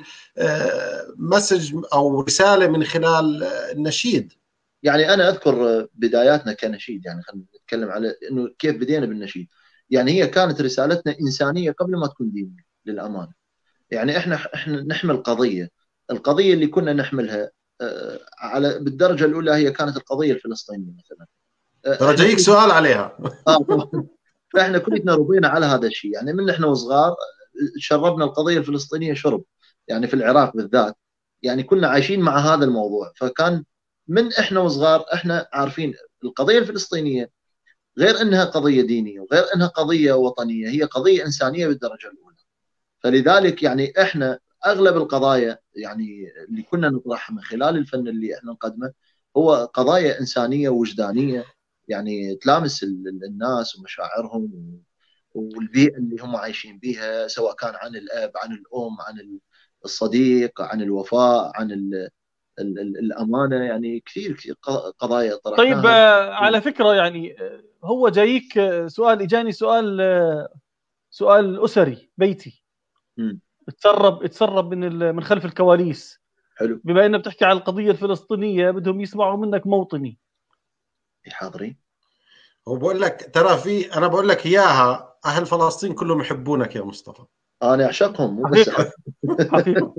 مسج او رساله من خلال النشيد. يعني انا اذكر بداياتنا كنشيد، يعني خلينا نتكلم على انه كيف بدينا بالنشيد. يعني هي كانت رسالتنا انسانيه قبل ما تكون دينيه للامانه. يعني احنا احنا نحمل قضيه، القضيه اللي كنا نحملها على بالدرجه الاولى هي كانت القضيه الفلسطينيه مثلا. ترى جايك سؤال عليها. اه فاحنا كلنا ربينا على هذا الشيء، يعني من احنا وصغار شربنا القضيه الفلسطينيه شرب، يعني في العراق بالذات، يعني كنا عايشين مع هذا الموضوع. فكان من احنا وصغار احنا عارفين القضيه الفلسطينيه غير انها قضيه دينيه وغير انها قضيه وطنيه، هي قضيه انسانيه بالدرجه الاولى. فلذلك يعني احنا اغلب القضايا يعني اللي كنا نطرحها من خلال الفن اللي احنا نقدمه هو قضايا انسانيه وجدانيه، يعني تلامس الناس ومشاعرهم والبيئه اللي هم عايشين بها، سواء كان عن الاب، عن الام، عن الصديق، عن الوفاء، عن ال ال ال الامانه. يعني كثير كثير قضايا طرحناها. طيب على فكره يعني هو جايك سؤال، اجاني سؤال سؤال اسري بيتي، م. تسرب تسرب من من خلف الكواليس. حلو. بما انك بتحكي عن القضيه الفلسطينيه بدهم يسمعوا منك موطني. حاضرين. وبقول لك ترى في، انا بقول لك اياها، اهل فلسطين كلهم يحبونك يا مصطفى. انا اعشقهم مو بس حقيقه حقيقه.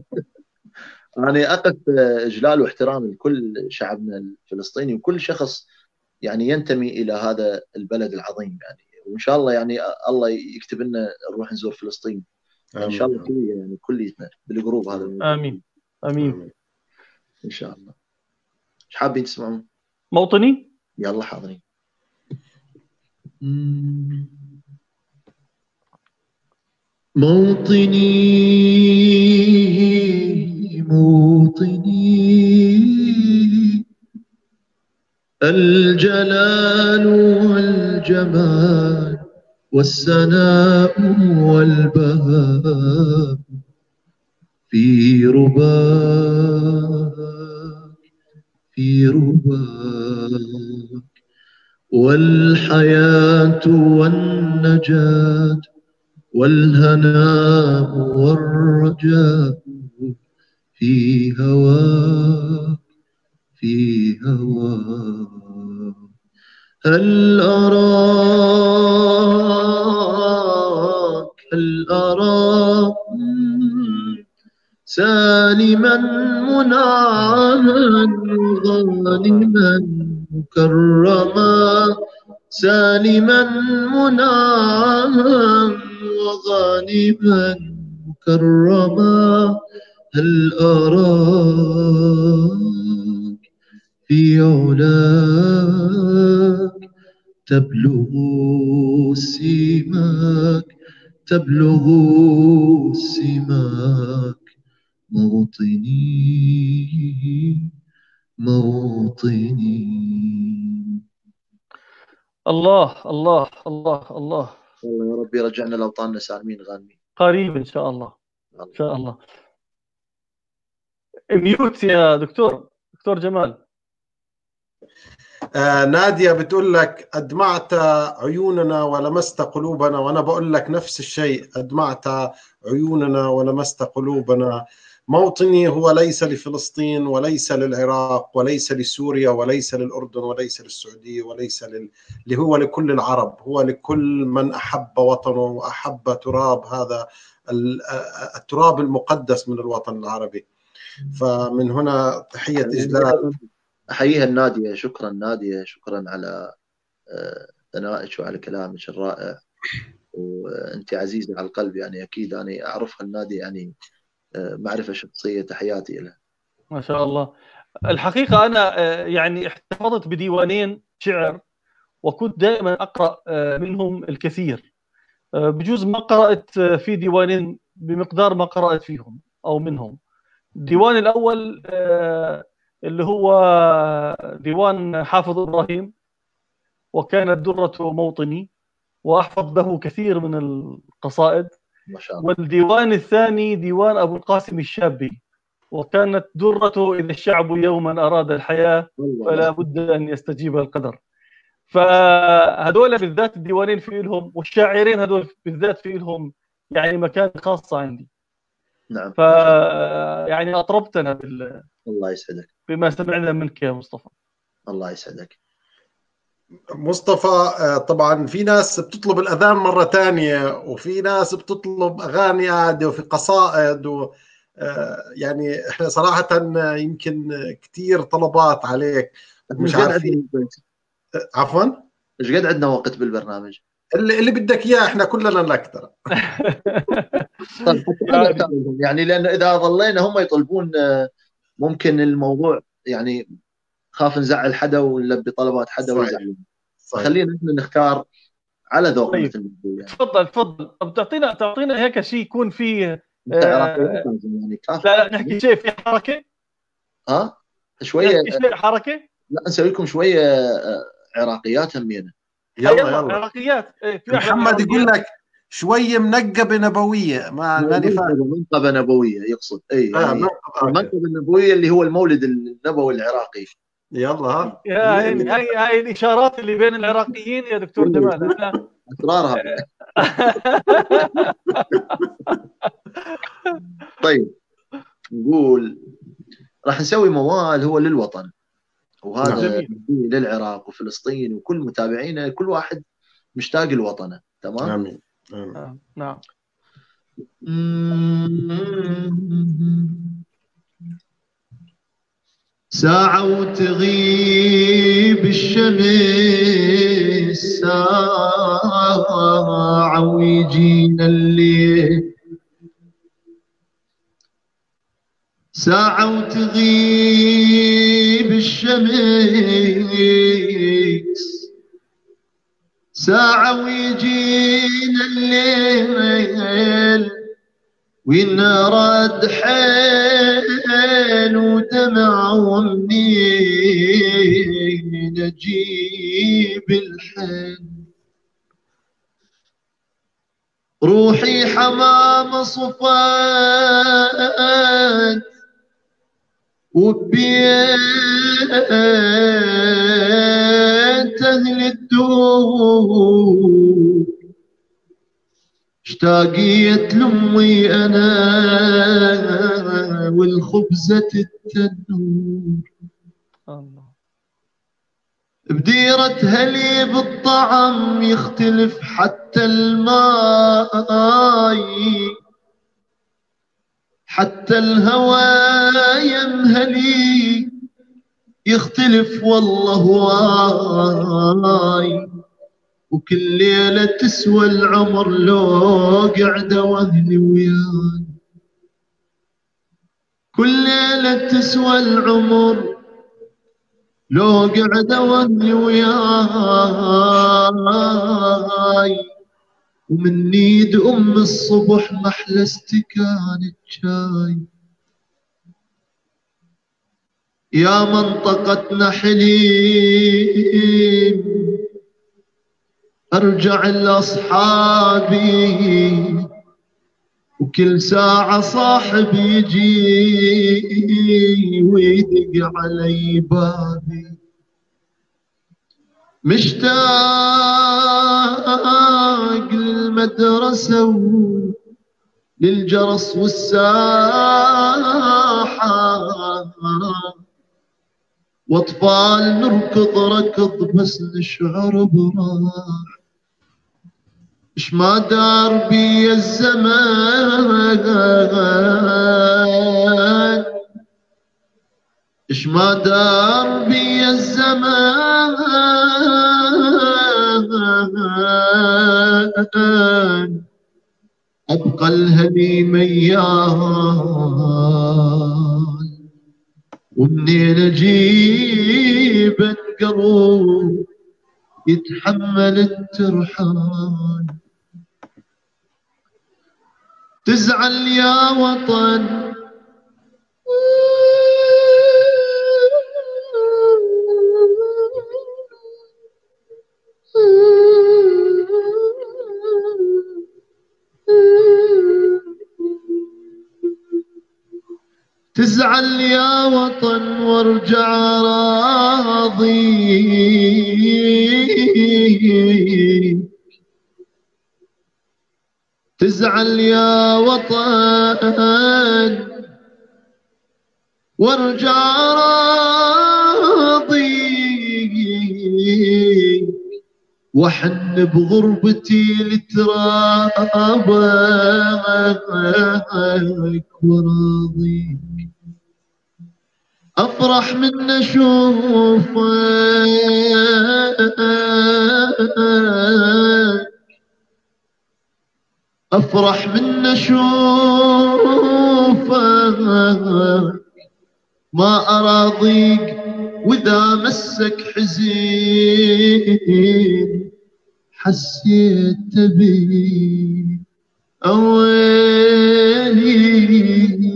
انا اقف اجلال واحترام لكل شعبنا الفلسطيني وكل شخص يعني ينتمي الى هذا البلد العظيم، يعني وان شاء الله يعني الله يكتب لنا نروح نزور فلسطين ان شاء الله كلنا، يعني كليتنا بالجروب هذا. امين امين ان شاء الله. ايش حابين تسمعون؟ موطني. يلا حاضرين. موطني موطني الجلال والجمال والسناء والبهاء في رباك في رباك، والحياة والنجاة والهناء والرجاء في هواك في هواك. هل أراك هل أراك سالما منعما غانما مكرما، سالما منعما وغانما مكرما. هل أراك في علاك تبلغ السماك تبلغ السماك. موطني موطني. الله الله الله الله. والله يا رب يرجعنا لأوطاننا سالمين غانمين قريب إن شاء الله. إن شاء الله. ميوت يا دكتور دكتور جمال. آه نادية بتقول لك أدمعت عيوننا ولمست قلوبنا، وأنا بقول لك نفس الشيء، أدمعت عيوننا ولمست قلوبنا. موطني هو ليس لفلسطين وليس للعراق وليس لسوريا وليس للأردن وليس للسعودية وليس لل... اللي هو لكل العرب، هو لكل من أحب وطنه وأحب تراب هذا التراب المقدس من الوطن العربي. فمن هنا تحية إجلال. أحييها النادية. شكرا نادية، شكرا على ثنائك وعلى كلامك الرائع. وأنت عزيزة على القلب، يعني أكيد أنا أعرفها النادي يعني معرفة شخصية، تحياتي لها. ما شاء الله. الحقيقة أنا يعني احتفظت بديوانين شعر، وكنت دائما أقرأ منهم الكثير. بجوز ما قرأت في ديوانين بمقدار ما قرأت فيهم أو منهم. الديوان الأول اللي هو ديوان حافظ إبراهيم، وكانت درة موطني، وأحفظ له كثير من القصائد. ما شاء الله. والديوان الثاني ديوان أبو القاسم الشابي، وكانت درته إذا الشعب يوما أراد الحياة فلا بد أن يستجيب القدر. فهذول بالذات الديوانين في لهم، والشاعرين هذول بالذات في لهم يعني مكان خاصة عندي. نعم. ف يعني أطربتنا بال الله يسعدك بما سمعنا منك يا مصطفى. الله يسعدك مصطفى. طبعا في ناس بتطلب الأذان مرة تانية، وفي ناس بتطلب أغاني عادة وفي قصائد و يعني احنا صراحة يمكن كتير طلبات عليك مش عارفين. عفوا، ايش قد عندنا وقت بالبرنامج؟ اللي, اللي بدك اياه، احنا كلنا نكتر. طيب يعني, يعني لأن إذا ظلينا هم يطلبون ممكن الموضوع يعني خاف نزعل حدا ونلبي طلبات حدا ويزعلون. خلينا نحن نختار على ذوقنا. طيب. يعني. تفضل تفضل. طب تعطينا تعطينا هيك شيء يكون فيه آه يعني لا لا نحكي شيء في حركة. اه شوية شيء حركة. لا نسوي لكم شوية عراقيات همينة. يلا يلا عراقيات. محمد يقول لك شوية منقبة نبوية، ما ماني فاهم. منقبة نبوية يقصد اي يعني آه المنقبة النبوية اللي هو المولد النبوي العراقي. يلا ها هاي هاي هاي الإشارات اللي بين العراقيين يا دكتور جمال. أسرارها. طيب نقول راح نسوي موال هو للوطن، وهذا للعراق وفلسطين وكل متابعينا، كل واحد مشتاق لوطنه. تمام. آمين. آمين. نعم. ساعة وتغيب الشمس، ساعة ويجينا الليل، ساعة وتغيب الشمس، ساعة ويجينا الليل، وينرد حيل ودمع ومنين اجيب الحيل، روحي حمام صفات وبيت اهل الدور، اشتاقيت لأمي أنا والخبزة التنور، بديرة هلي بالطعم يختلف حتى الماي، حتى الهوى يمهلي يختلف والله واي، وكل ليلة تسوى العمر لو قعدة واهلي وياي، كل ليلة تسوى العمر لو قعدة واهلي وياي، ومن نيد أم الصبح محلى استكانة شاي، يا منطقتنا حليم أرجع لأصحابي، وكل ساعة صاحب يجي ويدق علي بابي، مشتاق للمدرسة وللجرس والساحة، واطفال نركض ركض بس نشعر براح، اش ما دار بي الزمان، اش ما دار بي الزمان، أبقى الهني ميال، ومنين أجيب قلب يتحمل الترحال. تزعل يا وطن تزعل يا وطن وارجع راضي، تزعل يا وطن وارجع راضي، وحن بغربتي لترابك وراضي. أفرح من أشوفك أفرح من أشوفك ما أراضيك، وإذا مسك حزين حسيت بي أويلي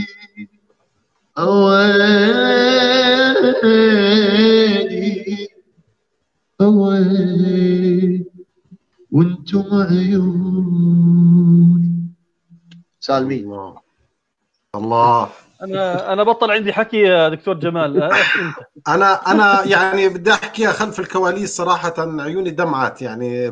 أويلي أويلي وانتم عيوني. سالمين. الله الله. انا انا بطل عندي حكي يا دكتور جمال، احكي انت. انا انا يعني بدي احكيها خلف الكواليس صراحه، عيوني دمعت يعني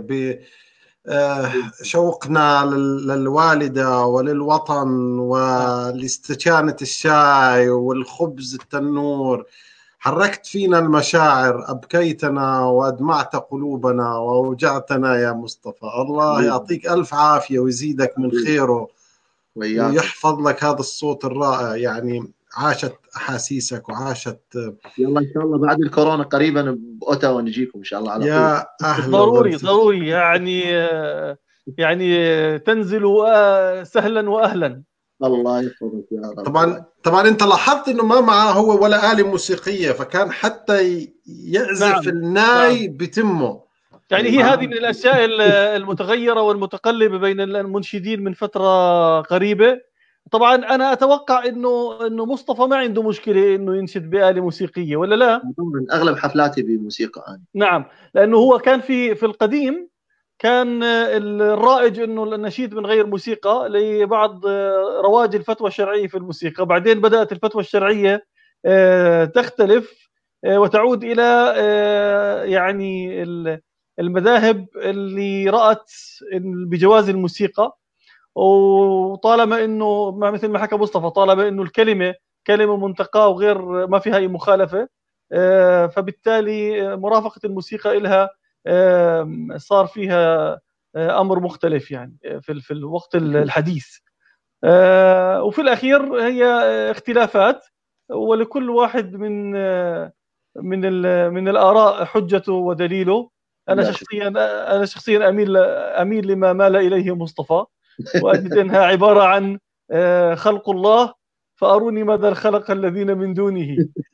بشوقنا للوالده وللوطن ولاستكانه الشاي والخبز التنور. حركت فينا المشاعر، ابكيتنا وادمعت قلوبنا واوجعتنا يا مصطفى. الله يعطيك الف عافيه ويزيدك من خيره ويحفظ لك هذا الصوت الرائع. يعني عاشت احاسيسك وعاشت. يلا ان شاء الله بعد الكورونا قريبا باوتاوا نجيكم ان شاء الله على طول. يا اهلا. ضروري ضروري يعني يعني تنزل سهلا واهلا. الله يحفظك يا رب. طبعا طبعا انت لاحظت انه ما معه هو ولا آلة موسيقيه، فكان حتى يعزف نعم. الناي نعم. بتمه. يعني هي هذه من الاشياء المتغيره والمتقلبه بين المنشدين من فتره قريبه. طبعا انا اتوقع انه انه مصطفى ما عنده مشكله انه ينشد بآلة موسيقيه ولا لا؟ طبعا اغلب حفلاتي بموسيقى أنا. نعم، لانه هو كان في في القديم كان الرائج انه النشيد من غير موسيقى لبعض رواج الفتوى الشرعيه في الموسيقى. بعدين بدات الفتوى الشرعيه تختلف وتعود الى يعني المذاهب اللي رأت بجواز الموسيقى. وطالما انه ما مثل ما حكى مصطفى، طالما انه الكلمه كلمه منتقاه وغير ما فيها اي مخالفه، فبالتالي مرافقه الموسيقى لها صار فيها امر مختلف يعني في في الوقت الحديث. وفي الاخير هي اختلافات، ولكل واحد من من من الاراء حجته ودليله. انا شخصيا انا شخصيا اميل اميل لما مال اليه مصطفى، واجد انها عباره عن خلق الله فاروني ماذا خلق الذين من دونه.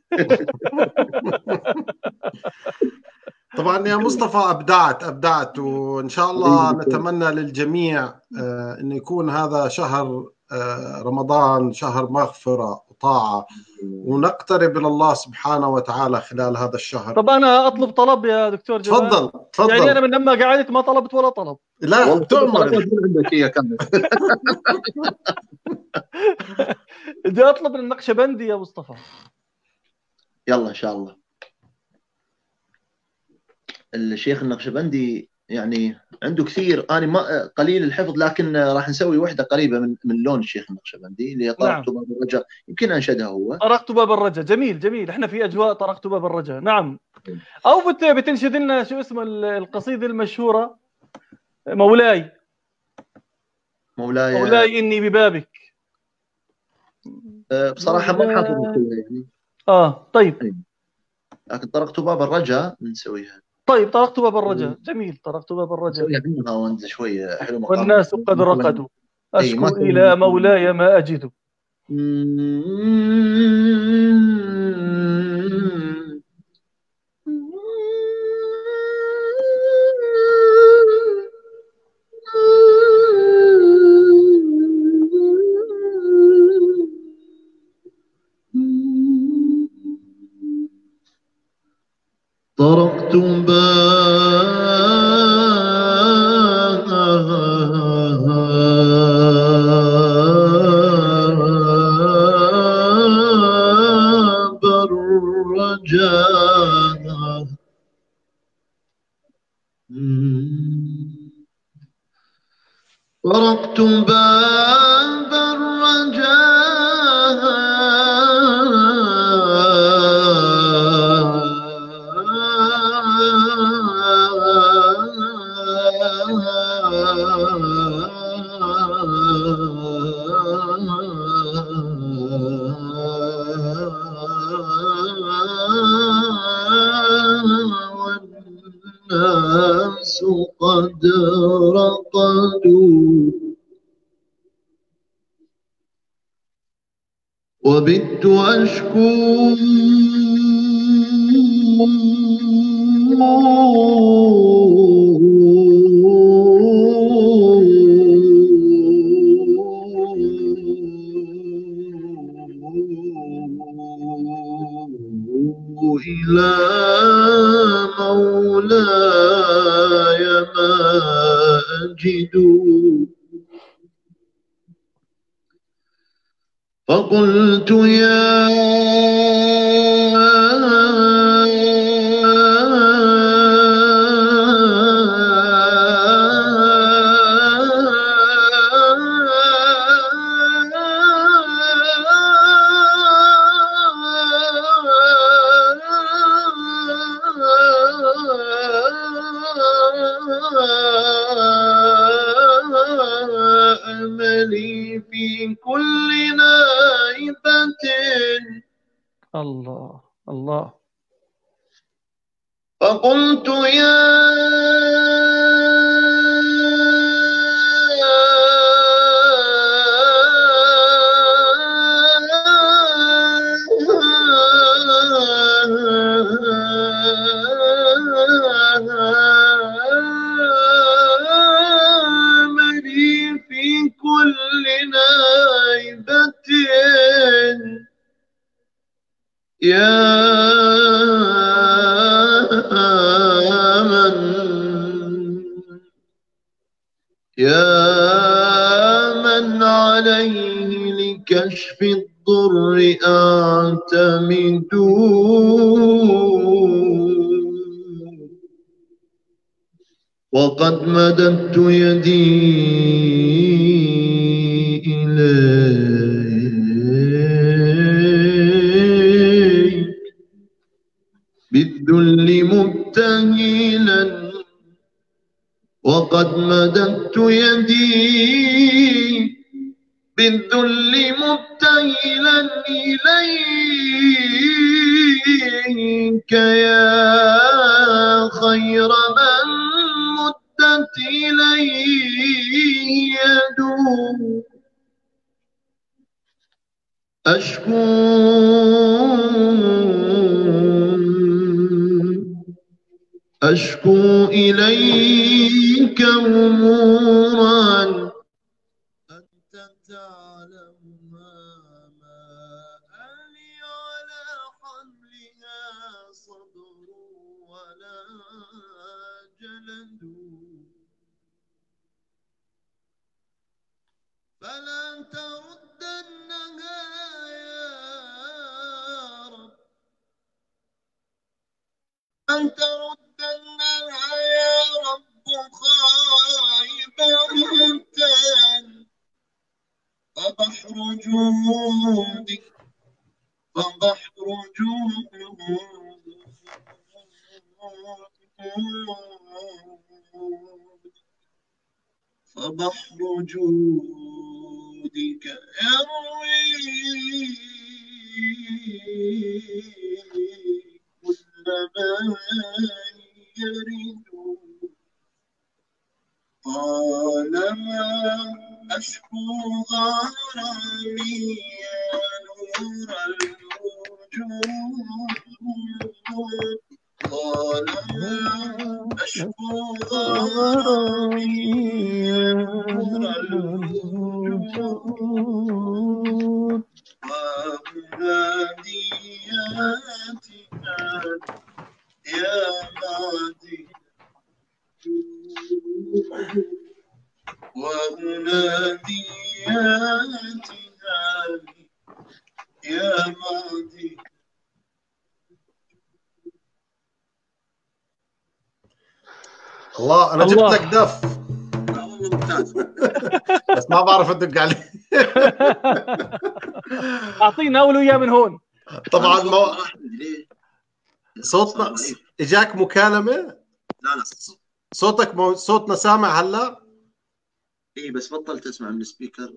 طبعا يا مصطفى ابدعت ابدعت وان شاء الله نتمنى للجميع انه يكون هذا شهر رمضان شهر مغفرة وطاعة، ونقترب إلى الله سبحانه وتعالى خلال هذا الشهر. طب أنا أطلب طلب يا دكتور جمال. تفضل تفضل. يعني أنا من لما قعدت ما طلبت ولا طلب. لا تؤمر. عندك هي كامل. بدي أطلب من النقشبندي يا مصطفى. يلا إن شاء الله. الشيخ النقشبندي يعني عنده كثير، أنا ما قليل الحفظ، لكن راح نسوي وحدة قريبة من من لون الشيخ النقشبندي اللي هي طرقت باب الرجا، يمكن أنشدها هو. طرقت باب الرجا جميل جميل، احنا في أجواء طرقت باب الرجا. نعم. أو بت بتنشد لنا شو اسم القصيدة المشهورة؟ مولاي مولاي مولاي إني ببابك. أه بصراحة ما حافظ كلها يعني. آه طيب. لكن طرقت باب الرجا نسويها. طيب طرقت باب الرجاء، جميل، طرقت باب الرجاء. نسويها عنها وانت شويه حلو مقام. والناس قد رقدوا، اي ما أشكو إلى مولاي ما أجد. طرقت باب الرجاء، طرقت باب والناس قد رقدوا، وبت أشكو إلى مولاي ما أجد، فقلت يا أملي في كل نائبة. الله الله. فقلت يا أملي في كل نائبة، يا من يا من عليه لكشف الضر أعتمد، وقد مددت يدي إليك بالذل مبتهلا، وقد مددت يدي بالذل مبتهلا إليك يا خير من مدت إليه يده، أشكو أشكو إليك أمورا أنت تعلمها، ما أهلي على حملها صبر ولا جلد، فلا تردنها يا رب، أن تردنها يا رب خائبة، فبحر جودك فبحر جودك فبحر جودك يروي كل ما الوجود قال ما أشكو غرامي نور الوجود ومنادياتك يا ماضي ومنادياتها يا ماضي. الله انا الله. جبت لك دف والله ممتاز. بس ما بعرف ادق عليه. اعطينا اول وياه من هون. طبعا أنا مو... صوتي راح ليه؟ صوتنا ضعيف. اجاك مكالمه. لا لا صوتك مو... صوتنا سامع هلا. اي بس بطلت اسمع من السبيكر.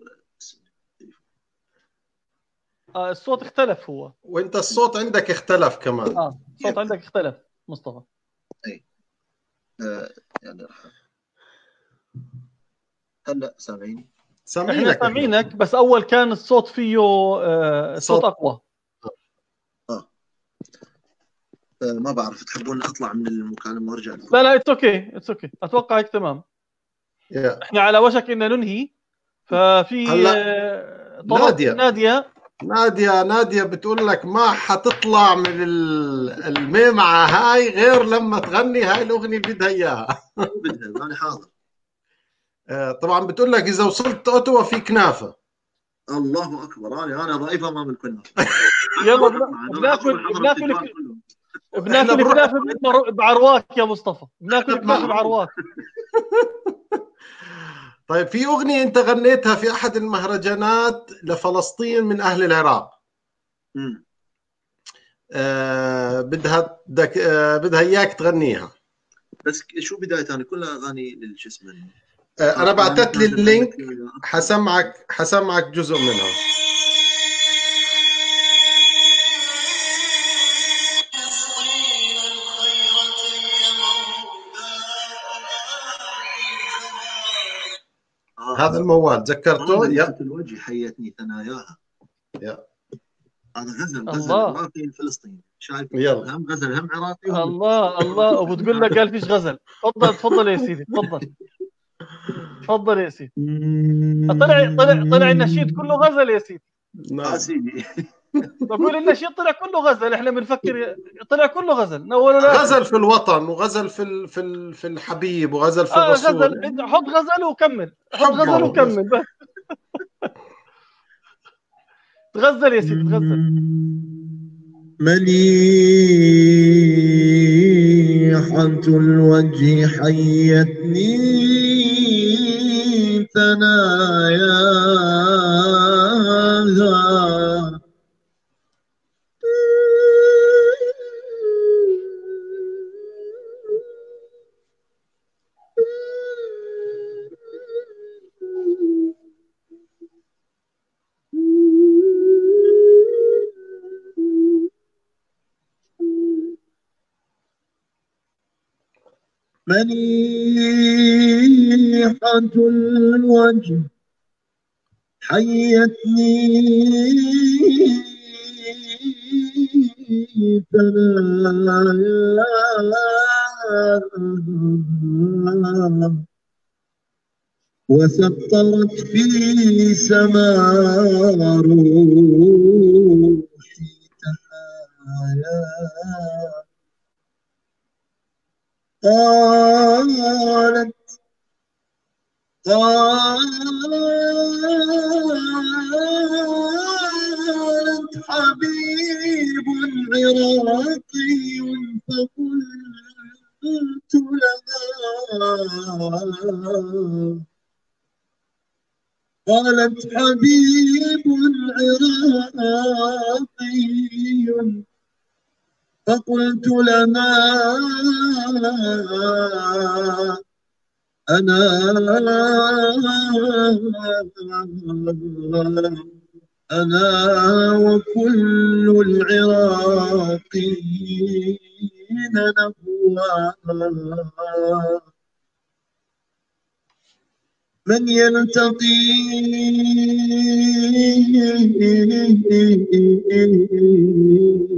آه الصوت اختلف هو. وانت الصوت عندك اختلف كمان. اه الصوت عندك اختلف مصطفى. اي آه يعني هلا سامعيني؟ احنا سامعينك سامعينك بس اول كان الصوت فيه آه الصوت صوت. اقوى. اه ما بعرف تحبون اطلع من المكالمه وارجع؟ لا لا اتس اوكي اتس اوكي اتوقع هيك تمام. يا. احنا على وشك ان ننهي. ففي هلا آه، طلب نادية. ناديه نادية نادية بتقول لك ما حتطلع من ال- الميمعة هاي غير لما تغني هاي الأغنية اللي بدها إياها. بدها انا حاضر. آه، طبعا بتقول لك إذا وصلت أوتوا في كنافة. الله اكبر. انا انا ضعيف امام الكنافه. يلا بنا- بناكل بناكل بناكل بنروح- كنافه بمر- بعرواك يا مصطفى. بناكل إحنا كنافه بنروح- بعرواك. طيب في أغنية أنت غنيتها في أحد المهرجانات لفلسطين من أهل العراق. امم آه، بدها بدك آه، بدها إياك تغنيها. بس شو بدايه انا كلها اغاني للشو اسمه. آه، أنا بعتت لي اللينك حسمعك حسمعك جزء منها. آه. هذا الموال ذكرته هذا يا لفت الوجه حيتني ثناياها. يا هذا غزل غزل الله. عراقي الفلسطيني شايف؟ يلا. هم غزل هم عراقي وهم الله الله وبتقول لك قال فيش غزل. تفضل تفضل يا سيدي تفضل تفضل يا سيدي. طلع طلع طلع النشيد كله غزل يا سيدي. اه نعم. سيدي. بقول النشيد طلع كله غزل. احنا بنفكر طلع كله غزل من اول لاخر. غزل في الوطن وغزل في ال- في ال- في الحبيب وغزل في آه الرسول. غزل. حط غزل وكمل. حط حب غزل معه. وكمل بس. تغزل يا سيدي تغزل. مليحة الوجه حيتني ثناياها مليحة الوجه حيتني ثناياها وسطرت في سماء روحي تحايا قالت قالت حبيب عراقي فقلت لها قالت حبيب عراقي فقلت لها أنا أنا وكل العراقيين نهوى من يلتقي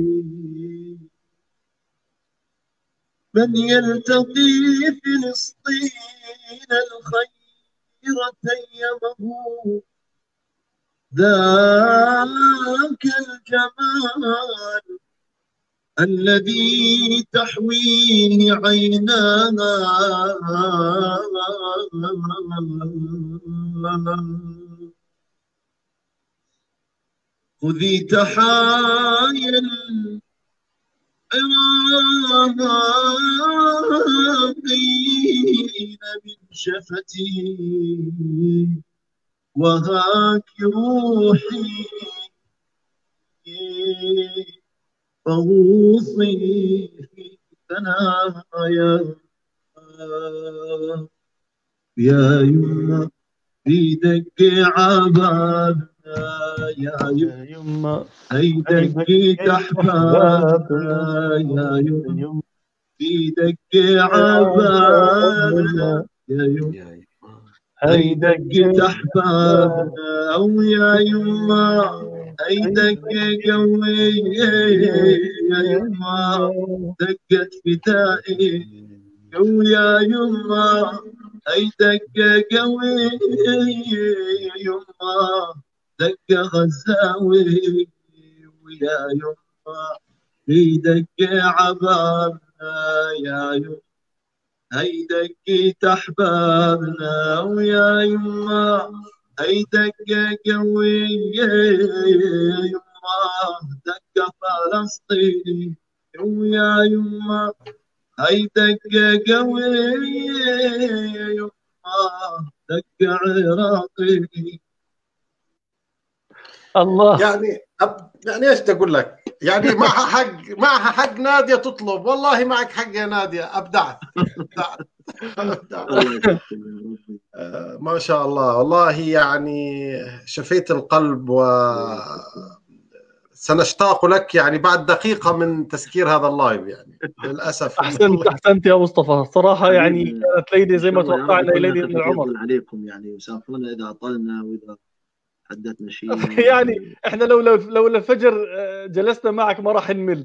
من يلتقي فلسطين الخير تيمه ذاك الجمال الذي تحويه عينانا خذي تحايا العراقين من شفتي وهاك روحي فغوصي في ثنايا يا يما في دق عبابنا يا يما هي دق احبابنا يا يما في دق عبابنا يا يما هي دق احبابنا او يا يما هي دق قوية يا يما دقت فدائي ويا يما هي دق قوية يا يما دق غزاوي ويا يما هي دق عبابنا يا يما هي دقيت احبابنا ويا يما هي دقة قوية يا يما دقة فلسطيني ويا يما هي دقة قوية يا يما دقة عراقي. الله يعني أب... يعني ايش بدي اقول لك؟ يعني معها حق معها حق نادية تطلب، والله معك حق يا نادية. ابدعت ابدعت, أبدعت. آه ما شاء الله والله، يعني شفيت القلب و سنشتاق لك يعني بعد دقيقة من تسكير هذا اللايف. يعني للأسف أحسنت أحسنت يا مصطفى صراحة، يعني كانت ليلة زي ما توقعنا ليلة من العمر عليكم يعني، وسامحونا إذا طلنا وإذا حدثنا شيء يعني احنا لو لو الفجر جلسنا معك ما راح نمل.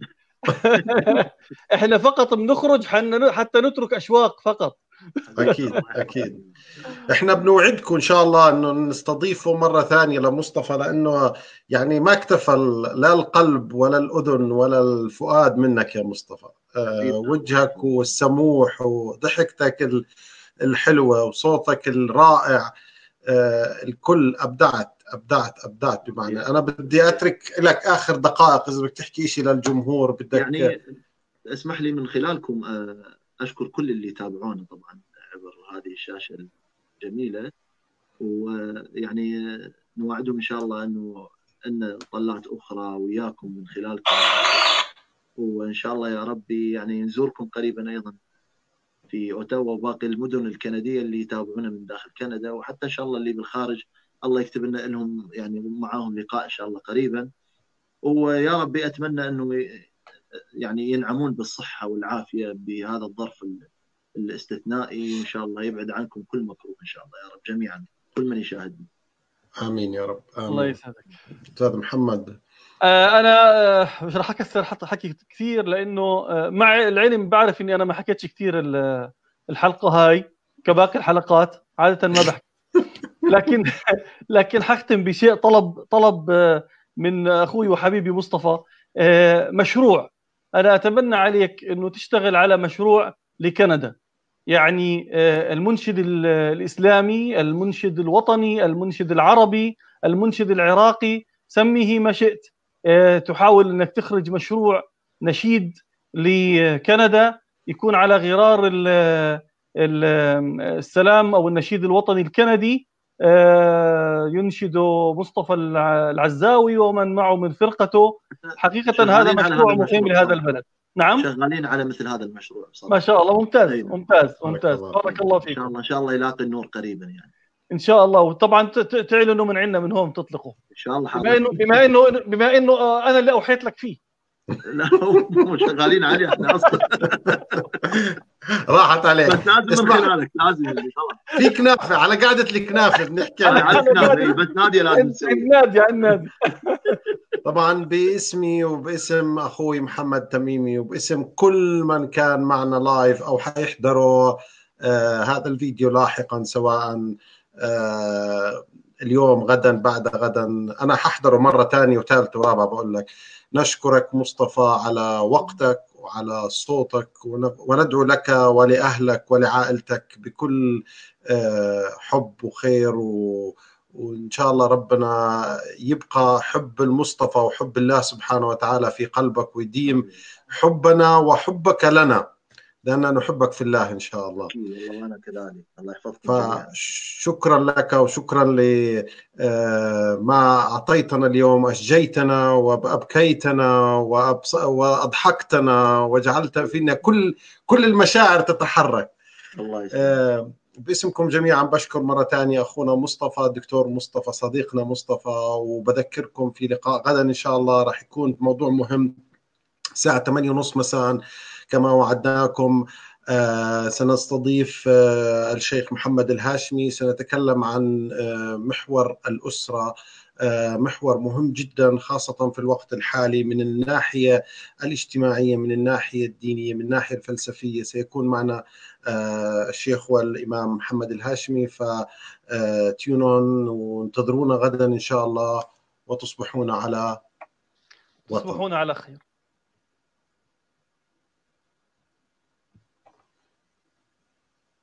احنا فقط بنخرج حتى نترك أشواق فقط. أكيد أكيد. إحنا بنوعدكم إن شاء الله إنه نستضيفه مرة ثانية لمصطفى، لأنه يعني ما اكتفى لا القلب ولا الأذن ولا الفؤاد منك يا مصطفى. أه وجهك والسموح وضحكتك الحلوة وصوتك الرائع، أه الكل أبدعت أبدعت أبدعت. بمعنى أنا بدي أترك لك آخر دقائق إذا بدك تحكي شيء للجمهور. بدك يعني اسمح لي من خلالكم أشكر كل اللي تابعونا طبعا عبر هذه الشاشة الجميلة، ويعني نوعدهم إن شاء الله أنه أن طلعت أخرى وياكم من خلالكم، وإن شاء الله يا ربي يعني نزوركم قريبا أيضا في أوتاوا وباقي المدن الكندية اللي يتابعونا من داخل كندا، وحتى إن شاء الله اللي بالخارج الله يكتب لنا لهم يعني معاهم لقاء إن شاء الله قريبا. ويا ربي أتمنى أنه يعني ينعمون بالصحة والعافية بهذا الظرف الاستثنائي، إن شاء الله يبعد عنكم كل مكروه إن شاء الله يا رب جميعا كل من يشاهدنا. آمين يا رب. آمين. الله يسعدك أستاذ محمد. آه أنا آه مش راح أكثر حتى حكي كثير، لأنه آه مع العلم بعرف إني أنا ما حكيتش كثير الحلقة هاي كباقي الحلقات، عادة ما بحكي. لكن لكن حختم بشيء طلب طلب آه من أخوي وحبيبي مصطفى. آه مشروع أنا أتمنى عليك إنه تشتغل على مشروع لكندا، يعني المنشد الإسلامي، المنشد الوطني، المنشد العربي، المنشد العراقي، سميه ما شئت. تحاول أنك تخرج مشروع نشيد لكندا يكون على غرار السلام أو النشيد الوطني الكندي، ينشد مصطفى العزاوي ومن معه من فرقته. حقيقة هذا مشروع مهم لهذا البلد. نعم شغالين على مثل هذا المشروع بصراحة. ما شاء الله ممتاز أيوة. ممتاز ممتاز بارك الله فيك. إن شاء الله إن شاء الله يلاقي النور قريبا يعني إن شاء الله. وطبعا تعلنوا من عندنا من هون تطلقوا إن شاء الله. بما إنه بما إنه بما إنه أنا اللي أوحيت لك فيه لا هم شغالين عليه احنا اصلا. راحت عليك. بس لازم من خلالك، لازم اللي طبعا في كنافه على قعده الكنافه بنحكي على عنها. الكنافه، بس ناديه لازم تسوي. النادي عن النادي. طبعا باسمي وباسم اخوي محمد تميمي وباسم كل من كان معنا لايف او حيحضروا آه هذا الفيديو لاحقا، سواء آه اليوم غدا بعد غدا، انا ححضره مره ثانيه وثالثه ورابعه. بقول لك نشكرك مصطفى على وقتك وعلى صوتك، وندعو لك ولاهلك ولعائلتك بكل آه حب وخير، و وإن شاء الله ربنا يبقى حب المصطفى وحب الله سبحانه وتعالى في قلبك، ويديم حبنا وحبك لنا، لأننا نحبك في الله إن شاء الله. والله وأنا كذلك، الله يحفظكم جميعا. فشكرا لك وشكرا لما أعطيتنا اليوم، أشجيتنا وأبكيتنا وأضحكتنا وجعلت فينا كل كل المشاعر تتحرك. الله يسلمك. باسمكم جميعا بشكر مرة ثانية أخونا مصطفى، الدكتور مصطفى، صديقنا مصطفى، وبذكركم في لقاء غدا إن شاء الله راح يكون موضوع مهم الساعة ثمانية وثلاثين مساء كما وعدناكم. آه سنستضيف آه الشيخ محمد الهاشمي، سنتكلم عن آه محور الأسرة، آه محور مهم جدا خاصة في الوقت الحالي من الناحية الاجتماعية، من الناحية الدينية، من الناحية الفلسفية. سيكون معنا آه الشيخ والإمام محمد الهاشمي، فتيونون وانتظرونا غدا إن شاء الله، وتصبحون على تصبحون على خير.